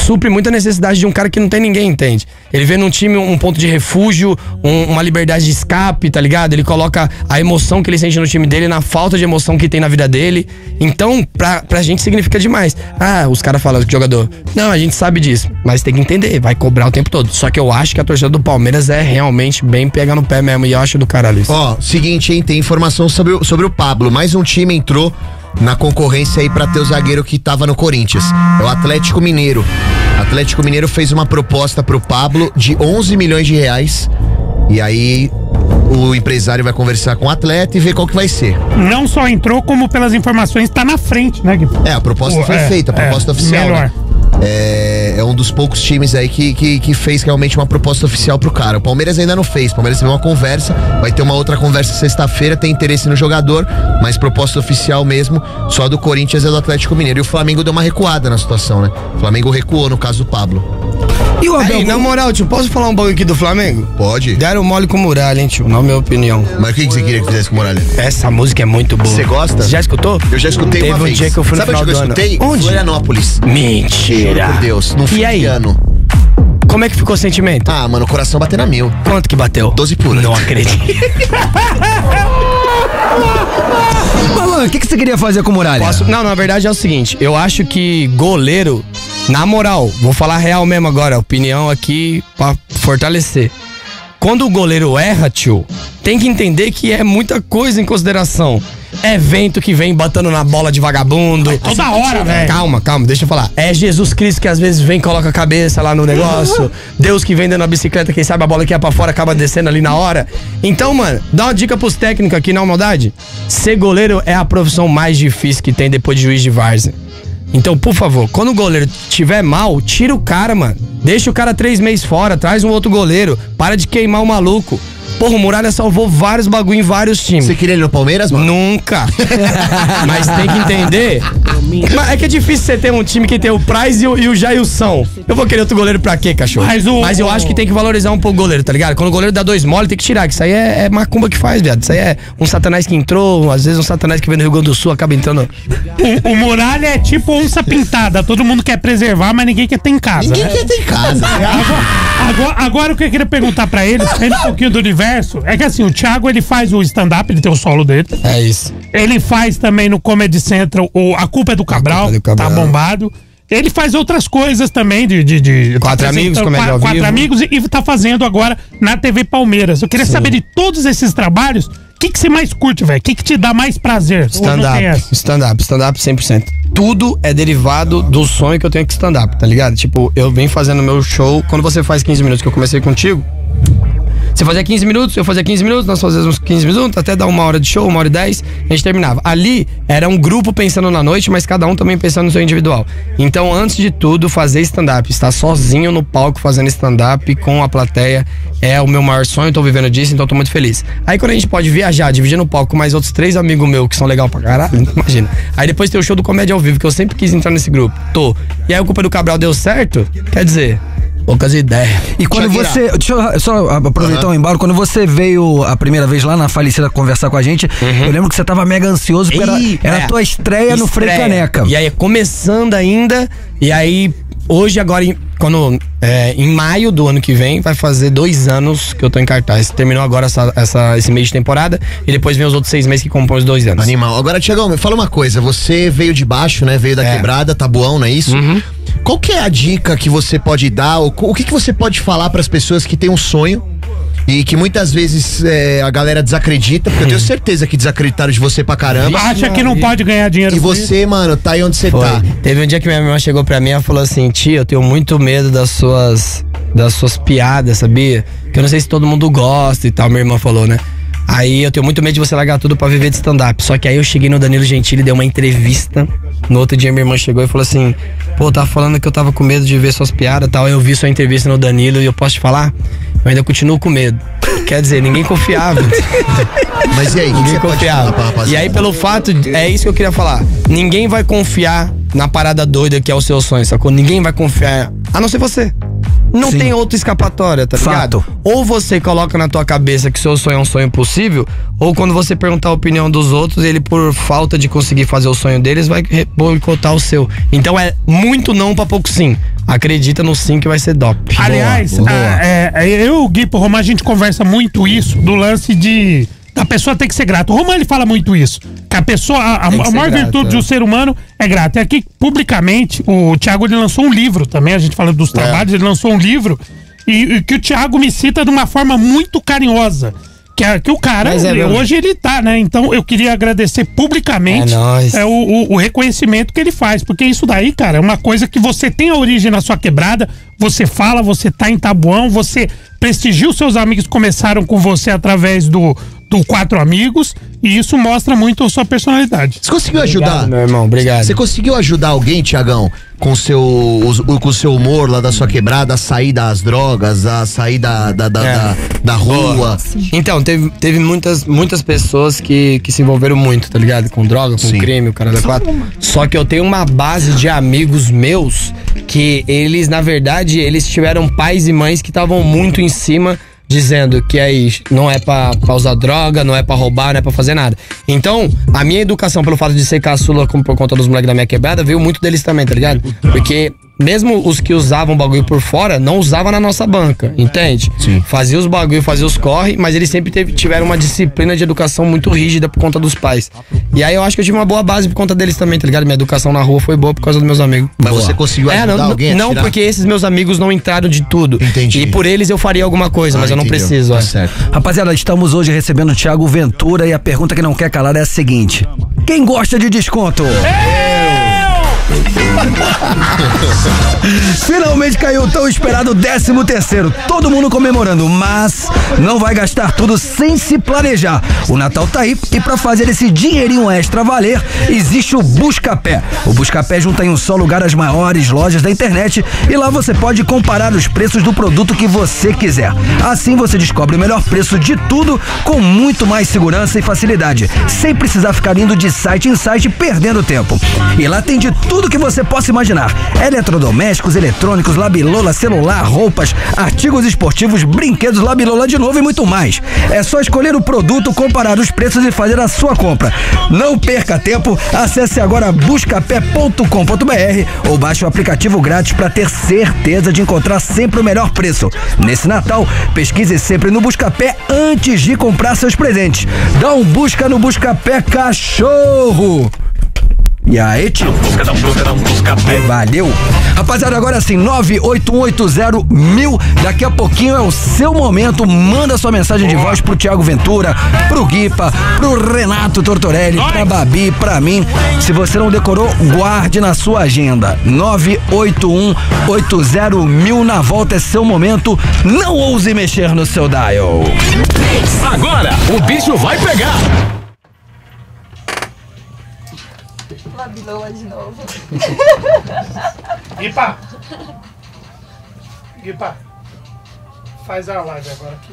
supre muita necessidade de um cara que não tem ninguém, entende? Ele vê num time um ponto de refúgio, um, uma liberdade de escape, tá ligado? Ele coloca a emoção que ele sente no time dele na falta de emoção que tem na vida dele. Então, pra, pra gente significa demais. Ah, os caras falam que jogador. Não, a gente sabe disso, mas tem que entender, vai cobrar o tempo todo. Só que eu acho que a torcida do Palmeiras é realmente bem pega no pé mesmo, e eu acho do caralho isso. Ó, seguinte, hein, tem informação sobre o, sobre o Pablo. Mais um time entrou na concorrência aí pra ter o zagueiro que tava no Corinthians. É o Atlético Mineiro. O Atlético Mineiro fez uma proposta pro Pablo de onze milhões de reais. E aí o empresário vai conversar com o atleta e ver qual que vai ser. Não só entrou, como pelas informações tá na frente, né, Gui? É, a proposta Pô, foi é, feita, a proposta é, oficial. melhor. Né? É, é um dos poucos times aí que, que, que fez realmente uma proposta oficial pro cara. O Palmeiras ainda não fez. O Palmeiras teve uma conversa, vai ter uma outra conversa sexta-feira, tem interesse no jogador, mas proposta oficial mesmo, só do Corinthians e do Atlético Mineiro. E o Flamengo deu uma recuada na situação, né? O Flamengo recuou no caso do Pablo. E o Abel, aí, na moral, tio, posso falar um bagulho aqui do Flamengo? Pode. Deram mole com o Muralha, hein, tio, na minha opinião. Mas o que, que você queria que fizesse com o Muralha? Essa música é muito boa. Você gosta? Você já escutou? Eu já escutei Teve uma um vez. dia que eu fui no Sabe final onde do eu ano? escutei? Onde? Florianópolis. Mentira. Juro por Deus, no fim E aí? de ano. Como é que ficou o sentimento? Ah, mano, o coração batendo a mil. Quanto que bateu? doze por. Não acredito. Malan, o que, que você queria fazer com o Muralha? Posso? Não, na verdade é o seguinte, eu acho que goleiro, na moral, vou falar real mesmo agora, opinião aqui pra fortalecer. Quando o goleiro erra, tio, tem que entender que é muita coisa em consideração. É vento que vem batendo na bola de vagabundo. Toda hora, velho. Calma, calma, deixa eu falar. É Jesus Cristo que às vezes vem e coloca a cabeça lá no negócio. Deus que vem dando a bicicleta, quem sabe a bola que ia pra fora acaba descendo ali na hora. Então, mano, dá uma dica pros técnicos aqui, na maldade. Ser goleiro é a profissão mais difícil que tem depois de juiz de várzea. Então, por favor, quando o goleiro tiver mal, tira o cara, mano. Deixa o cara três meses fora, traz um outro goleiro. Para de queimar o maluco. Porra, o Muralha salvou vários bagulho em vários times. Você queria ele no Palmeiras, mano? Nunca. Mas tem que entender. Mas é que é difícil você ter um time que tem o Praz e o, e o Jailson. Eu vou querer outro goleiro pra quê, cachorro? Mas, o, Mas eu o... acho que tem que valorizar um pouco o goleiro, tá ligado? Quando o goleiro dá dois mole, tem que tirar. Que isso aí é, é macumba que faz, viado. Isso aí é um satanás que entrou, às vezes um satanás que vem no Rio Grande do Sul acaba entrando. O, o Muralha é tipo onça pintada. Todo mundo quer preservar, mas ninguém quer ter em casa. Ninguém né? quer ter em casa. Agora, agora, agora o que eu queria perguntar pra ele, saindo um pouquinho do universo, é que assim, o Thiago, ele faz o stand-up, ele tem o solo dele. É isso. Ele faz também no Comedy Central o A Culpa é do Cabral, é do Cabral. Tá bombado. Ele faz outras coisas também de... de, de quatro tá amigos, comédia ao Quatro vivo. amigos e, e tá fazendo agora na T V Palmeiras. Eu queria Sim. saber de todos esses trabalhos, o que que você mais curte, velho? O que que te dá mais prazer? Stand-up, stand-up, stand-up cem por cento. Tudo é derivado do sonho que eu tenho com stand-up, tá ligado? Tipo, eu venho fazendo meu show, quando você faz quinze minutos que eu comecei contigo, você fazia quinze minutos, eu fazia quinze minutos, nós fazíamos quinze minutos, até dar uma hora de show, uma hora e dez, a gente terminava. Ali era um grupo pensando na noite, mas cada um também pensando no seu individual. Então, antes de tudo, fazer stand-up, estar sozinho no palco fazendo stand-up com a plateia é o meu maior sonho, tô vivendo disso, então tô muito feliz. Aí quando a gente pode viajar, dividir no palco com mais outros três amigos meus que são legal pra caralho, imagina. Aí depois tem o show do Comédia ao Vivo, que eu sempre quis entrar nesse grupo, tô. E aí a Culpa do Cabral deu certo, quer dizer... poucas ideias. E quando você. Deixa eu só aproveitar uhum. o embalo. Quando você veio a primeira vez lá na Falecida conversar com a gente, uhum. eu lembro que você tava mega ansioso, porque Ei, era, era é, a tua estreia, estreia no Frei Caneca. E aí, começando ainda, e aí, hoje, agora, quando. É, em maio do ano que vem, vai fazer dois anos que eu tô em cartaz. Terminou agora essa, essa, esse mês de temporada, e depois vem os outros seis meses que compõem os dois anos. Animal. Agora, Tiagão, me fala uma coisa. Você veio de baixo, né? Veio da é. quebrada, Tabuão, não é isso? Uhum. Qual que é a dica que você pode dar? Ou, o que, que você pode falar para as pessoas que têm um sonho e que muitas vezes é, a galera desacredita? Porque eu tenho certeza que desacreditaram de você pra caramba. Acha que não pode ganhar dinheiro. E você, mano, tá aí onde você Foi. tá. Teve um dia que minha irmã chegou pra mim e falou assim: tia, eu tenho muito medo das suas, das suas piadas, sabia? Que eu não sei se todo mundo gosta e tal, minha irmã falou, né? Aí eu tenho muito medo de você largar tudo pra viver de stand-up. Só que aí eu cheguei no Danilo Gentili, dei uma entrevista. No outro dia minha irmã chegou e falou assim: pô, tava falando que eu tava com medo de ver suas piadas e tal. Eu vi sua entrevista no Danilo e eu posso te falar? Eu ainda continuo com medo. Quer dizer, ninguém confiava. Mas e aí, ninguém que confiava. E aí, pelo fato, é isso que eu queria falar. Ninguém vai confiar na parada doida que é o seu sonho, sacou? Ninguém vai confiar, a não ser você. não Sim. tem outra escapatória, tá ligado? Fato. Ou você coloca na tua cabeça que seu sonho é um sonho possível, ou quando você perguntar a opinião dos outros, ele por falta de conseguir fazer o sonho deles, vai re- boicotar o seu. Então é muito não pra pouco sim. Acredita no sim que vai ser dop. Aliás, Boa, boa. a- é, é, eu e o Gui, pro Romã, a gente conversa muito isso, do lance de a pessoa tem que ser grata. O Romã, ele fala muito isso. Que a pessoa, a, a Tem que a ser maior grato, virtude é. de um ser humano é grata. E aqui, publicamente, o Thiago, ele lançou um livro também, a gente falando dos trabalhos, ele lançou um livro e, e que o Thiago me cita de uma forma muito carinhosa. Que, é, que o cara, Mas é ele- mesmo. hoje ele tá, né? Então eu queria agradecer publicamente É nóis. é, o, o- o reconhecimento que ele faz. Porque isso daí, cara, é uma coisa que você tem a origem na sua quebrada, você fala, você tá em Tabuão, você prestigia os seus amigos que começaram com você através do, do Quatro Amigos, e isso mostra muito a sua personalidade. Você conseguiu ajudar? Obrigado, meu irmão, obrigado. Você conseguiu ajudar alguém, Tiagão, com seu, o- com o seu humor lá da sua quebrada, a sair das drogas, a sair da, da, da, É. da, da rua? Então, teve, teve muitas, muitas pessoas que, que se envolveram muito, tá ligado? Com droga, com Sim. crime, o cara da quatro. Só que eu tenho uma base de amigos meus que eles, na verdade, eles tiveram pais e mães que estavam muito em cima, dizendo que aí não é pra, pra usar droga, não é pra roubar, não é pra fazer nada. Então, a minha educação, pelo fato de ser caçula como por conta dos moleques da minha quebrada, veio muito deles também, tá ligado? Porque mesmo os que usavam bagulho por fora, não usavam na nossa banca, entende? Sim. Fazia os bagulho, fazia os corre, mas eles sempre teve- tiveram uma disciplina de educação muito rígida por conta dos pais. E aí eu acho que eu tive uma boa base por conta deles também, tá ligado? Minha educação na rua foi boa por causa dos meus amigos. Mas Boa. você conseguiu É, ajudar não, alguém a Não, tirar? porque esses meus amigos não entraram de tudo. Entendi. E por eles eu faria alguma coisa, mas Ah, eu não entendeu. preciso. Tá é. certo. Rapaziada, estamos hoje recebendo o Thiago Ventura e a pergunta que não quer calar é a seguinte: quem gosta de desconto? Finalmente caiu o tão esperado décimo terceiro. Todo mundo comemorando, mas não vai gastar tudo sem se planejar. O Natal tá aí e pra fazer esse dinheirinho extra valer, existe o Buscapé. O Buscapé junta em um só lugar as maiores lojas da internet e lá você pode comparar os preços do produto que você quiser. Assim você descobre o melhor preço de tudo com muito mais segurança e facilidade, sem precisar ficar indo de site em site perdendo tempo. E lá tem de tudo que você possa imaginar: eletrodomésticos, eletrônicos, Labilola, celular, roupas, artigos esportivos, brinquedos, Labilola de novo e muito mais. É só escolher o produto, comparar os preços e fazer a sua compra. Não perca tempo, acesse agora buscapé ponto com ponto br ou baixe o aplicativo grátis para ter certeza de encontrar sempre o melhor preço. Nesse Natal, pesquise sempre no Buscapé antes de comprar seus presentes. Dá um busca no Buscapé, cachorro! E aí, tio? Valeu! Rapaziada, agora sim, nove oito um oito zero mil. Daqui a pouquinho é o seu momento. Manda sua mensagem de voz pro Thiago Ventura, pro Guipa, pro Renato Tortorelli, pra Babi, pra mim. Se você não decorou, guarde na sua agenda. nove oito um oito zero mil. Na volta é seu momento. Não ouse mexer no seu dial. Agora o bicho vai pegar. Labilola de novo. Guipa! Guipa, faz a live agora aqui.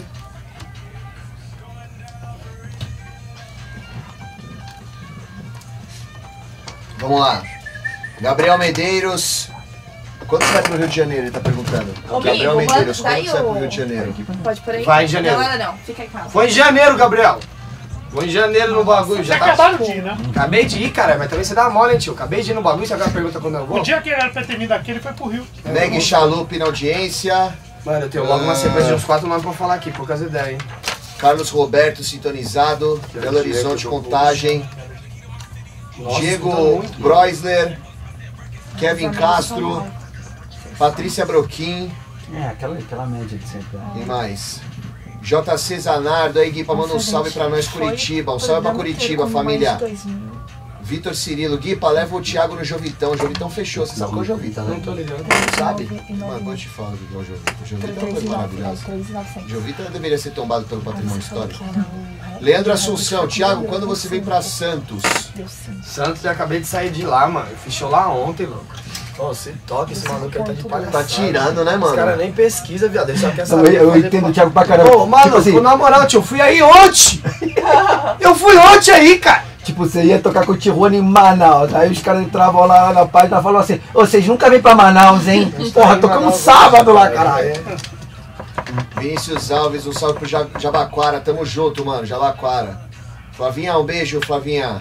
Vamos lá. Gabriel Medeiros. Quando você vai pro Rio de Janeiro? Ele tá perguntando. Ô, Gabriel amigo, Medeiros, vai- quando você vai pro vai Rio de Janeiro? Pode por aí? Vai em janeiro. Não, não, não. Fica em casa. Foi em janeiro, Gabriel. Foi em janeiro no bagulho. Já tá... Acabaram de ir, né? Acabei de ir, cara, mas também você dá mole, hein, tio? Acabei de ir no bagulho, você agora pergunta quando eu vou. O dia que ele era pra ter vindo aqui, ele foi pro Rio. Meg Chalup na audiência. Mano, eu tenho logo uma Ah. sequência de uns quatro nomes pra falar aqui, poucas ideias, hein? Carlos Roberto sintonizado. Belo Horizonte Contagem. Nossa, Diego tá muito, Broisler. Kevin Castro. Patrícia Broquim. É, aquela, aquela média de sempre. Quem mais? J C Zanardo, aí Guipa, manda um salve pra nós, Curitiba. Um salve pra Curitiba, família. Vitor Cirilo, Guipa, leva o Thiago no Jovitão. O Jovitão fechou, você sabe qual é o Jovitão, né? Não tô ligado. Não sabe? Mano, vou te falar do que é o Jovitão. O Jovitão é uma coisa maravilhosa. Jovitão deveria ser tombado pelo patrimônio histórico. Leandro Assunção, Thiago, quando você vem pra Santos? Santos, eu acabei de sair de lá, mano. Eu fiz show lá ontem, louco. Ô, você toca esse maluco aí, tá de palhaçada. Tá tirando, né, mano? Os caras nem pesquisa, viado. Ele só quer Não, saber. eu, eu fazer entendo pa- o Thiago pra caramba. Ô, mano, Tipo assim, na moral, tio, eu fui aí ontem. Eu fui ontem aí, cara. Tipo, você ia tocar com o Tijuana em Manaus. Aí os caras entravam lá na página e falavam assim: ô, vocês nunca vêm pra Manaus, hein? Porra, tocamos sábado lá, caralho. Vinícius Alves, um salve pro Ja- Jabaquara. Tamo junto, mano, Jabaquara. Flavinha, um beijo, Flavinha.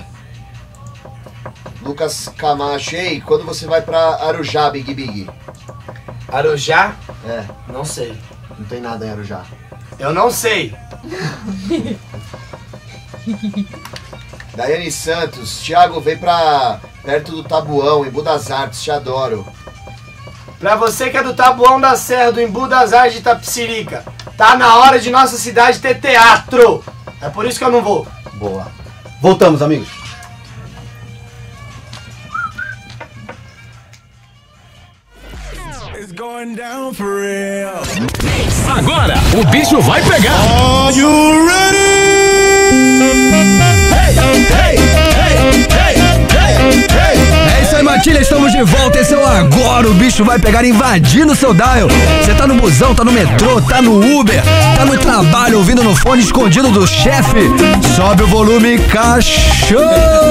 Lucas Camacho, ei, quando você vai pra Arujá, Big Big? Arujá? É. Não sei. Não tem nada em Arujá. Eu não sei. Daiane Santos, Thiago, vem pra perto do Tabuão, em Budas Artes, te adoro. Pra você que é do Tabuão da Serra, do Embu das Artes de Itapecerica, tá na hora de nossa cidade ter teatro. É por isso que eu não vou. Boa. Voltamos, amigos. Agora, o bicho vai pegar. Are you ready? É isso aí, Matilha, estamos de volta. Esse é o Agora o Bicho Vai Pegar, invadindo o seu dial. Você tá no busão, tá no metrô, tá no Uber, tá no trabalho, ouvindo no fone escondido do chefe. Sobe o volume, cachorro.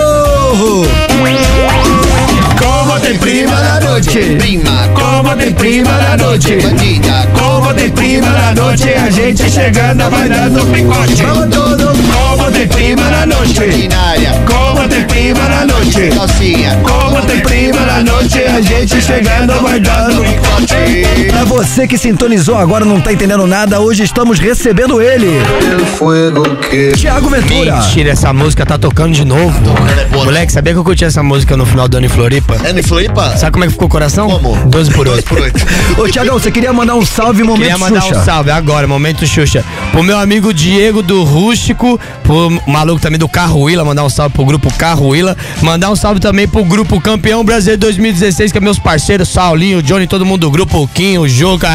Como tem prima na noite, Prima, como tem prima na noite, bandida, como tem prima na noite, a gente chegando vai dando picote. Vamos todo, como tem prima na noite, ordinária, como tem prima na noite, calcinha, como tem prima na noite, a gente chegando vai dando picote. Pra você que sintonizou agora não tá entendendo nada, hoje estamos recebendo ele, Thiago Ventura. Mentira, essa música tá tocando de novo. Moleque, sabia que eu curti essa música no final do ano em Floripa? É no Floripa? Sabe como é que ficou o coração? Como? doze por oito. Ô, Thiagão, você queria mandar um salve, momento Queria mandar Xuxa. um salve agora, momento Xuxa. Pro meu amigo Diego do Rústico, pro maluco também do Carruíla, mandar um salve pro grupo Carruíla. Mandar um salve também pro grupo Campeão Brasileiro dois mil e dezesseis, que é meus parceiros, Saulinho, Johnny, todo mundo do grupo, o Quinho, o Juca.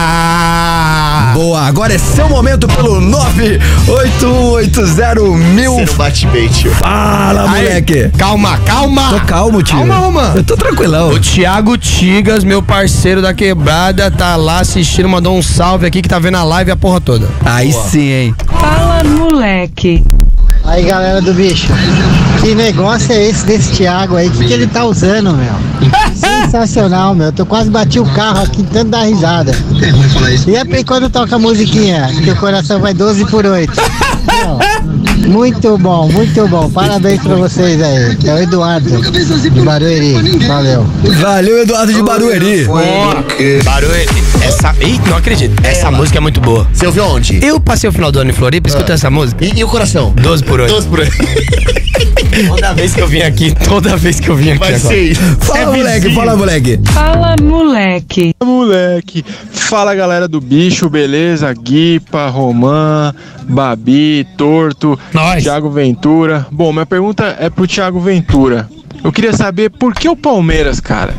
Ah! Boa, agora é seu momento pelo nove oito oito zero mil. Você não bate bait, ó. Fala, Aí, moleque. calma, calma. Tô calmo, tio. Calma, Romã. Eu tô tranquilão. O Thiago Tigas, meu parceiro da quebrada, tá lá assistindo, mandou um salve aqui que tá vendo a live e a porra toda. Aí Boa. sim, hein. Fala, moleque. Aí, galera do bicho, que negócio é esse desse Thiago aí? O que, que ele tá usando, meu? Sensacional, meu. Eu tô quase bati o carro aqui, tanto dar risada. E é pra quando toca a musiquinha, que o coração vai doze por oito. Meu, muito bom, muito bom. Parabéns pra vocês aí. É o Eduardo, de Barueri. Valeu. Valeu, Eduardo de Barueri. Barueri, essa. Ih, não acredito. Essa música é muito boa. Você ouviu onde? Eu passei o final do ano em Floripa, escutei essa música. E, e o coração? doze por oito. doze por oito. Toda vez que eu vim aqui, toda vez que eu vim aqui. Vai agora. ser isso. Fala, É moleque, vizinho. fala, moleque. Fala, moleque. Moleque, fala galera do bicho, beleza? Guipa, Romã, Babi, Torto, Nós. Thiago Ventura. Bom, minha pergunta é pro Thiago Ventura. Eu queria saber por que o Palmeiras, cara?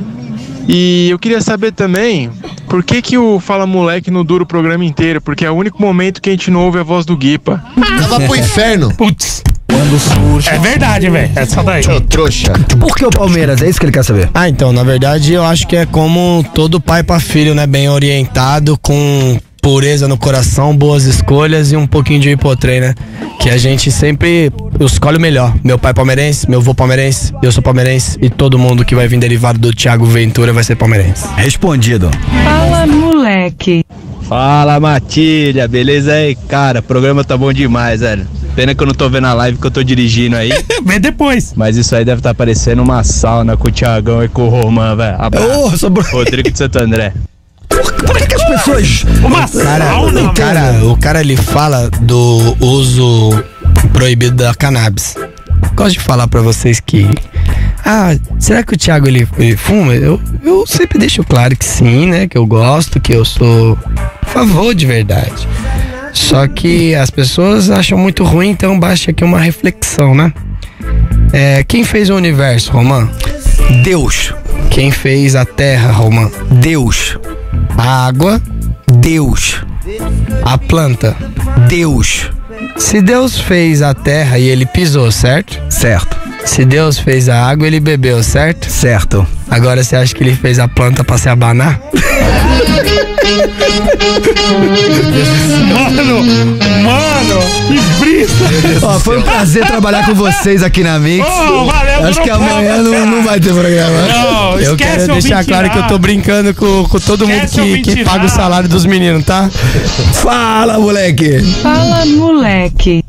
E eu queria saber também por que que o Fala Moleque não dura o programa inteiro, porque é o único momento que a gente não ouve a voz do Guipa. Tava pro inferno. Putz. É verdade, velho. Essa daí. Ô, trouxa. Por que o Palmeiras? É isso que ele quer saber. Ah, então, na verdade, eu acho que é como todo pai pra filho, né? Bem orientado, com pureza no coração, boas escolhas e um pouquinho de hipotrem, né? Que a gente sempre escolhe o melhor. Meu pai é palmeirense, meu avô palmeirense, eu sou palmeirense e todo mundo que vai vir derivado do Thiago Ventura vai ser palmeirense. Respondido. Fala, moleque. Fala, Matilha, beleza aí? Cara, o programa tá bom demais, velho. Pena que eu não tô vendo a live que eu tô dirigindo aí. Vê depois. Mas isso aí deve estar tá parecendo uma sauna com o Thiagão e com o Romã, velho. Ô, oh, sobrou. Rodrigo de Santo André. Por que, que as pessoas. Uma Cara, sauna, o cara, o cara ele fala do uso proibido da cannabis. Gosto de falar pra vocês que ah, será que o Thiago ele, ele fuma? Eu, eu sempre deixo claro que sim, né? Que eu gosto, que eu sou a favor de verdade. Só que as pessoas acham muito ruim, então baixa aqui uma reflexão, né? É, quem fez o universo, Romã? Deus. Quem fez a terra, Romã? Deus. A água? Deus. A planta? Deus. Se Deus fez a terra e ele pisou, certo? Certo. Se Deus fez a água, ele bebeu, certo? Certo. Agora você acha que ele fez a planta pra se abanar? Mano, mano, que brisa. Ó, foi um prazer trabalhar com vocês aqui na Mix. Oh, valeu, Acho que amanhã não, não vai ter programa. Não, eu quero deixar claro que eu tô brincando com, com todo Esquece mundo que, que paga o salário dos meninos, tá? Fala, moleque. Fala, moleque.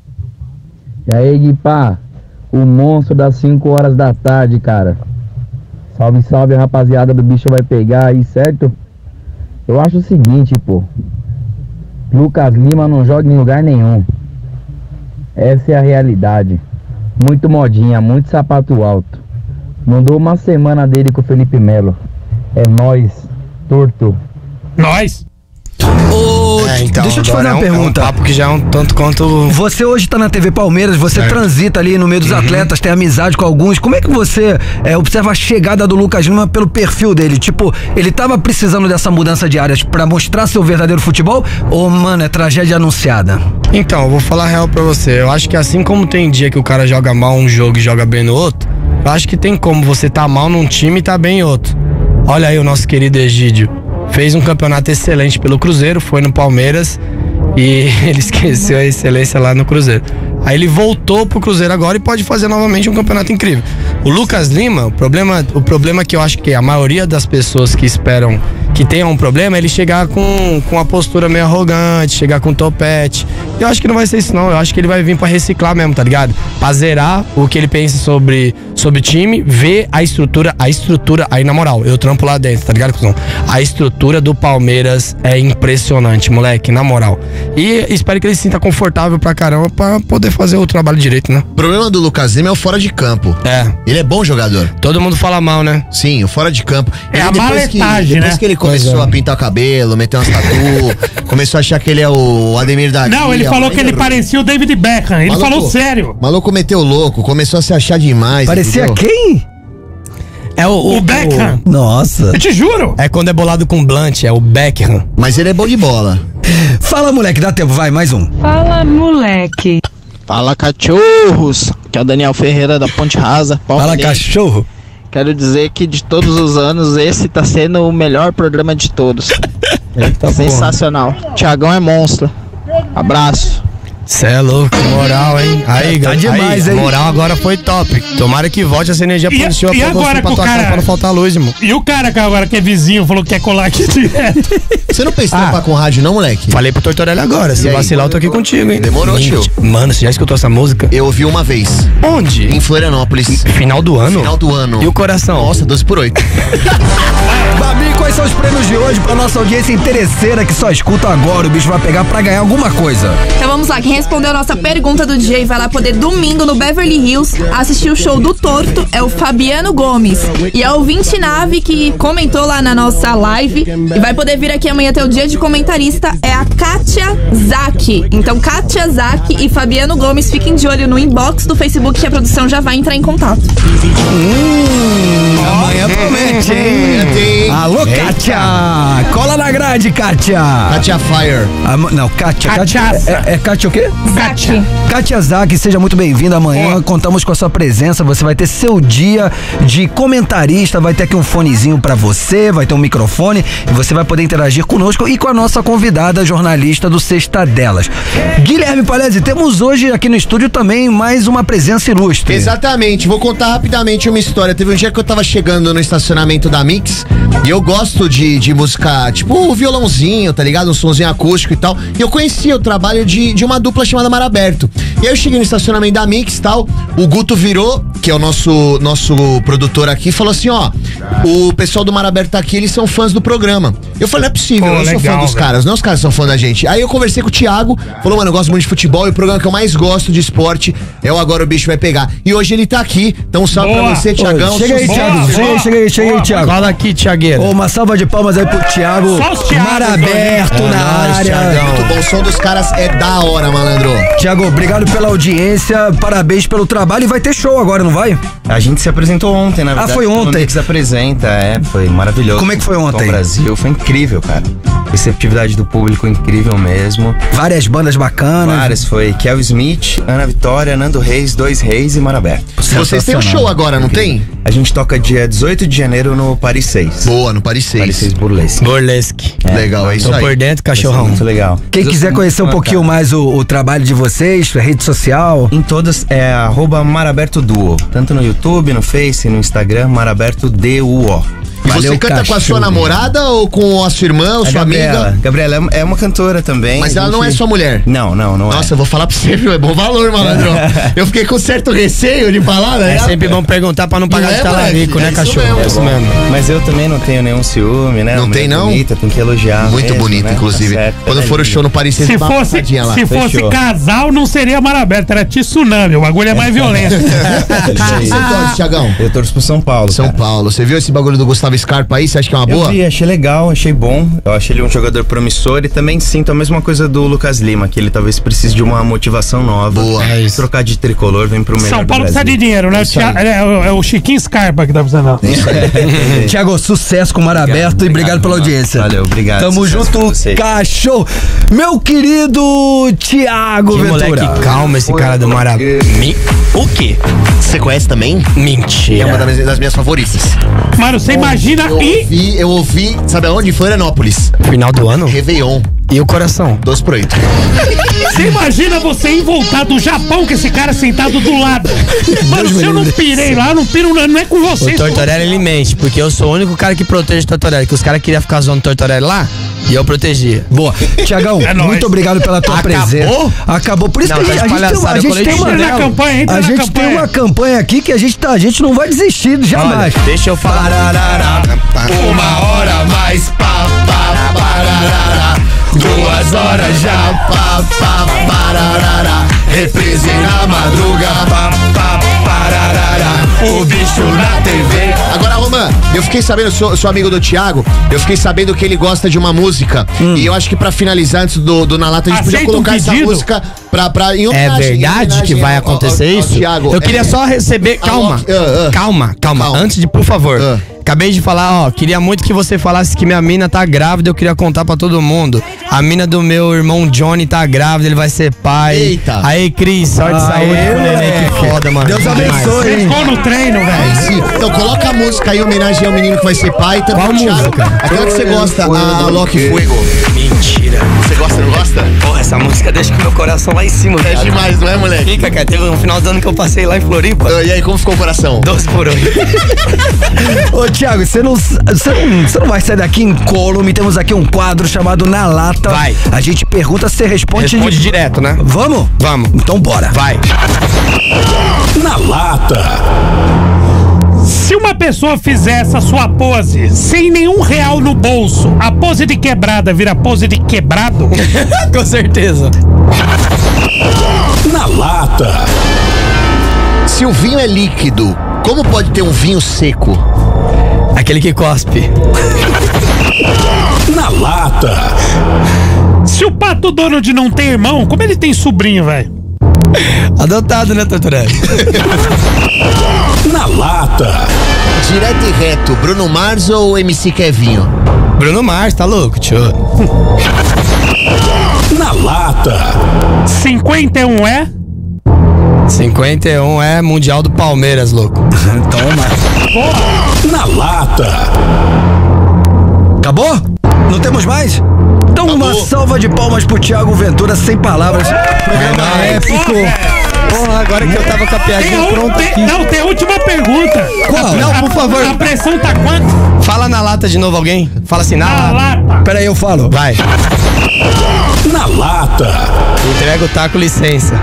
E aí, Guipá, o monstro das cinco horas da tarde, cara. Salve, salve, rapaziada do Bicho Vai Pegar aí, certo? Eu acho o seguinte, pô. Lucas Lima não joga em lugar nenhum. Essa é a realidade. Muito modinha, muito sapato alto. Mandou uma semana dele com o Felipe Melo. É nóis, torto. Nós. Ô, É, então, deixa eu te fazer agora uma é um- pergunta. É um papo que já é um tanto quanto. Você hoje tá na T V Palmeiras, você transita ali no meio dos atletas, tem amizade com alguns. Como é que você é, observa a chegada do Lucas Lima pelo perfil dele? Tipo, ele tava precisando dessa mudança de áreas pra mostrar seu verdadeiro futebol? Ou, mano, é tragédia anunciada? Então, eu vou falar a real pra você. Eu acho que assim como tem dia que o cara joga mal um jogo e joga bem no outro, eu acho que tem como você tá mal num time e tá bem em outro. Olha aí o nosso querido Egídio. Fez um campeonato excelente pelo Cruzeiro, foi no Palmeiras e ele esqueceu a excelência lá no Cruzeiro. Aí ele voltou pro Cruzeiro agora e pode fazer novamente um campeonato incrível. O Lucas Lima, o problema, o problema que eu acho que a maioria das pessoas que esperam que tenham um problema é ele chegar com, com uma postura meio arrogante, chegar com topete. Eu acho que não vai ser isso não, eu acho que ele vai vir pra reciclar mesmo, tá ligado? Pra zerar o que ele pensa sobre, sobre time, ver a estrutura, a estrutura, aí na moral, eu trampo lá dentro, tá ligado, cuzão? A estrutura do Palmeiras é impressionante, moleque, na moral. E espero que ele se sinta confortável pra caramba pra poder fazer o trabalho direito, né? O problema do Lucas Lima é o fora de campo. É. Ele é bom jogador. Todo mundo fala mal, né? Sim, o fora de campo. É Ele, a depois que, maletagem, depois né? que ele começou Pois é. a pintar o cabelo, meter umas tatu, começou a achar que ele é o Ademir da Não, ele Guia, falou aí que ele errou. parecia o David Beckham. Ele Maluco, falou sério. Maluco meteu louco, começou a se achar demais. Parecia entendeu? quem? É o, O Beckham. Nossa. Eu te juro. É quando é bolado com blunt, é o Beckham. Mas ele é bom de bola. Fala, moleque, dá tempo, vai, mais um. Fala, moleque. Fala, cachorros! Que é o Daniel Ferreira da Ponte Rasa. Fala, Palmeirense. cachorro. Quero dizer que de todos os anos, esse tá sendo o melhor programa de todos. Eita, Sensacional. Tiagão é monstro. Abraço. Cê é louco, moral, hein? Aí, Tá galera, demais, aí, hein? moral agora foi top. Tomara que volte essa energia E- positiva e pra agora você, pra com o tua cara- cara, pra não faltar luz, irmão. E o cara que agora que é vizinho falou que quer colar aqui direto. Você não pensa em Ah. trampar com rádio, não, moleque? Falei pro Tortorelli agora, se E aí? vacilar eu tô aqui contigo, hein? Demorou, Gente, tio. Mano, você já escutou essa música? Eu ouvi uma vez. Onde? Em Florianópolis. Final do ano? Final do ano. E o coração? Nossa, doze por oito. Babi, quais são os prêmios de hoje pra nossa audiência interesseira que só escuta agora? O bicho vai pegar pra ganhar alguma coisa. Então vamos lá, quem respondeu a nossa pergunta do dia e vai lá poder domingo no Beverly Hills assistir o show do Torto é o Fabiano Gomes. E a ouvinte nave que comentou lá na nossa live e vai poder vir aqui amanhã até o dia de comentarista é a Kátia Zaki. Então Kátia Zaki e Fabiano Gomes, fiquem de olho no inbox do Facebook que a produção já vai entrar em contato. Hum, amanhã promete, hein? Alô, Kátia! Cola na grade, Kátia! Kátia Fire. Ah, não, Kátia. Kátia Cachaça. é, é Kátia o quê? Kátia. Kátia Zaki, seja muito bem-vinda amanhã. Contamos com a sua presença. Você vai ter seu dia de comentarista. Vai ter aqui um fonezinho pra você, vai ter um microfone e você vai poder interagir conosco e com a nossa convidada jornalista do Sexta Delas. Guilherme Palese, temos hoje aqui no estúdio também mais uma presença ilustre. Exatamente, vou contar rapidamente uma história. Teve um dia que eu tava chegando no estacionamento da Mix e eu gosto de, de música, tipo o violãozinho, tá ligado? Um sonzinho acústico e tal. E eu conhecia o trabalho de, de uma dupla chamada Mar Aberto. E aí eu cheguei no estacionamento da Mix e tal. O Guto virou, que é o nosso, nosso produtor aqui, e falou assim: ó, o pessoal do Mar Aberto tá aqui, eles são fãs do programa. Eu falei, não é possível, Pô, eu sou legal, fã dos velho. caras, não os caras são fã da gente. Aí eu conversei com o Thiago, falou, mano, eu gosto muito de futebol e o programa que eu mais gosto de esporte é o Agora o Bicho Vai Pegar. E hoje ele tá aqui, então um salve Boa. pra você, Thiagão. Chega aí, Sucesso. Thiago. Chega aí, chega aí, chega aí, Boa. Thiago. Fala aqui, Thiagueira. Ô, uma salva de palmas aí pro Thiago. Só os Thiagos, Mar Aberto É na nóis, área. Thiagão. Muito bom, o som dos caras é da hora, malandro. Thiago, obrigado pela audiência, parabéns pelo trabalho e vai ter show agora, não vai? A gente se apresentou ontem, na Ah, verdade. foi ontem? O Mix apresenta, é, foi maravilhoso. Como é que foi ontem? Com o Brasil, foi incrível, cara. Receptividade do público incrível mesmo. Várias bandas bacanas. Várias, foi Kel Smith, Ana Vitória, Nando Reis, Dois Reis e Mar Aberto. Vocês têm um show agora, não tem? A gente toca dia dezoito de janeiro no Paris seis. Boa, no Paris seis. Paris seis Burlesque. Burlesque. É, legal, é isso Tô aí. por dentro, cachorrão. Muito legal. Quem Mas quiser eu- conhecer um Ah, pouquinho tá. mais o, o trabalho de vocês, rede social. Em todas é arroba Maraberto Duo. Tanto no YouTube, no Face, no Instagram, Maraberto D U O. E você canta com a sua namorada ou com a sua irmã ou A sua Gabriela. amiga? Gabriela é- é uma cantora também. Mas a ela não gente- é sua mulher? Não, não, não Nossa, eu vou falar pra você, viu? É bom valor, malandro. Eu fiquei com certo receio de falar, né? É sempre bom perguntar pra não pagar Não de é, talarico, moleque? né, É isso cachorro? mesmo. É isso mesmo. Mas eu também não tenho nenhum ciúme, né? Não Uma tem, mulher não? Bonita, tem que elogiar. Muito mesmo, bonito, né? inclusive. Tá certo, Quando ela é for o linda. show no Paris, você Se dá uma fosse, passadinha lá. se fosse Fechou. casal, não seria Maraberto, era tsunami. O bagulho é mais violento. Você torce, Thiagão? Eu torço pro São Paulo. São cara. Paulo. Você viu esse bagulho do Gustavo Scarpa aí? Você acha que é uma boa? Eu vi, achei legal, achei bom. Eu achei ele um jogador promissor e também sinto a mesma coisa do Lucas Lima, que ele talvez precise de uma motivação nova. Boa. É isso. Trocar de tricolor, vem pro melhor São do Paulo precisa Brasil. de dinheiro, né? É O isso Thia- aí. É, o- é o Chiquinho Scarpa que tá precisando. Tiago, sucesso com o Mar Aberto e obrigado pela audiência. Valeu, obrigado. Tamo Sucesso pra junto, vocês. cachorro. Meu querido Tiago Que Ventura. moleque calmo esse cara do Maraberto. O quê? Você conhece também? Mentira. É uma das, das minhas favoritas. Mano, você imagina eu e. ouvi, eu ouvi, sabe aonde? Em Florianópolis. Final do ano? Réveillon. E o coração? Dois por oito. Você imagina você ir voltar do Japão com esse cara sentado do lado. Mano, se eu não pirei lá, eu não piro, não é com O vocês. Tortorelli, ele mente, porque eu sou o único cara que protege o Tortorelli. Que os caras queriam ficar zoando o Tortorelli lá e eu protegia. Boa. Tiagão, É nóis. muito obrigado pela tua Acabou? presença. Acabou. Por isso Não, que a tá gente, de a gente tem, uma- a palhaçada, gente eu tem uma, falei Entra na campanha, entra a na gente campanha. tem uma campanha aqui que a gente, tá, a gente não vai desistir jamais. Olha, deixa eu falar. Uma hora mais pá, pá, pararara. Duas horas já pá, pá, pararara. Reprise na madruga pá, pá, pararara. O bicho na T V. Agora, Romã, eu fiquei sabendo, eu sou, sou amigo do Thiago, eu fiquei sabendo que ele gosta de uma música. E eu acho que pra finalizar, antes do, do Na Lata, a gente Aceita podia um colocar essa pedido? música pra, pra, em É homenagem, em verdade homenagem que vai ao- ao- acontecer ao isso? Thiago. Eu queria É. só receber. Calma. Alok, ah, ah. Calma, calma. Calma. Antes de, por favor. Ah. Acabei de falar, ó. Queria muito que você falasse que minha mina tá grávida. Eu queria contar pra todo mundo. A mina do meu irmão Johnny tá grávida, ele vai ser pai. Eita. Aí, Cris, sorte e saúde pro neném. Que foda, mano. Deus abençoe, hein? Ficou no treino, Aí velho. sim. Então coloca a música aí em homenagem ao menino que vai ser pai. Também Qual o Thiago. música? Aquela que você gosta, a Loki Fuego. Mentira. Você gosta, não gosta? Porra, essa música deixa com meu coração lá em cima. É cara. demais, não é, moleque? Fica, cara. Teve um final de ano que eu passei lá em Floripa. Ah, E aí, como ficou o coração? Doze por oito. Ô, Thiago, você não, você, não, você não vai sair daqui incólume. Temos aqui um quadro chamado Na Lata. Vai. A gente pergunta, você responde. Responde direto, né? Vamos? Vamos. Então bora. Vai. Na lata. Se uma pessoa fizer essa sua pose sem nenhum real no bolso, a pose de quebrada vira pose de quebrado? Com certeza. Na lata. Se o vinho é líquido, como pode ter um vinho seco? Aquele que cospe. Na lata. Se o Pato Donald não tem irmão, como ele tem sobrinho, velho? Adotado, né, Tortorelli? Na lata. Direto e reto, Bruno Mars ou M C Kevinho? Bruno Mars, tá louco, tio? Na lata. cinquenta e um é? cinquenta e um é Mundial do Palmeiras, louco. Porra! Na lata. Acabou? Não temos mais? Então uma salva de palmas pro Thiago Ventura, sem palavras. Programa épico. Porra, agora que eu tava com a Tem a piadinha u- pronta tem- aqui. não, tem a última pergunta. Qual? Não, por favor. A pressão tá quanto? Fala na lata de novo alguém. Fala assim, na Na lata. lata. Pera aí, eu falo. Vai. Na lata. Entrega o taco, licença.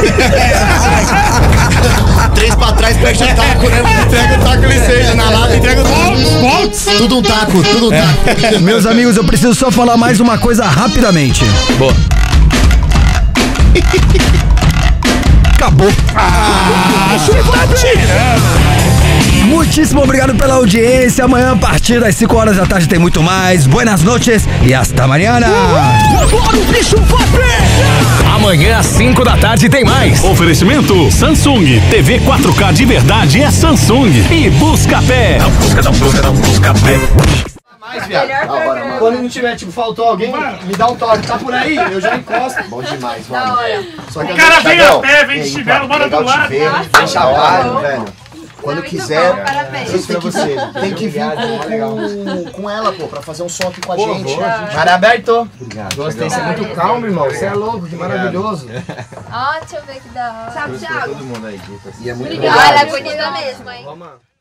Três pra trás, perde o taco, né? Entrega o taco, licença. Na lata, entrega o taco. Volts. Tudo um taco, tudo um taco. Meus amigos, eu preciso só falar mais uma coisa rapidamente. Boa. Acabou. Ah, você tá tirando. Muitíssimo obrigado pela audiência. Amanhã, a partir das cinco horas da tarde, tem muito mais. Buenas noches e hasta mañana. Agora o bicho vai pegar. Amanhã às cinco da tarde tem mais. Oferecimento Samsung. T V quatro K de verdade é Samsung. E Buscapé. Não busca, não busca, não busca pé. Mais, viado. Quando não tiver, tipo, faltou alguém, me dá um toque. Tá por aí? Eu já encosto. Bom demais, Da mano. hora. Só que O cara vem a Thiagão, pé, vem e de aí, chinelo, pá, bora legal do te lado. ver, Nossa, Fechar muito barro, bom. velho. Quando Muito quiser, bom, parabéns. vocês têm que, Você. tem que vir com, com, com ela, pô, pra fazer um som aqui com a Pô, gente. vou. Mar aberto. Gostei, você é muito calmo, irmão. Você é louco, que maravilhoso. Ó, deixa eu ver que da hora. Tchau, Thiago. Todo mundo aí. E é muito Obrigada. Ela é bonita mesmo, hein?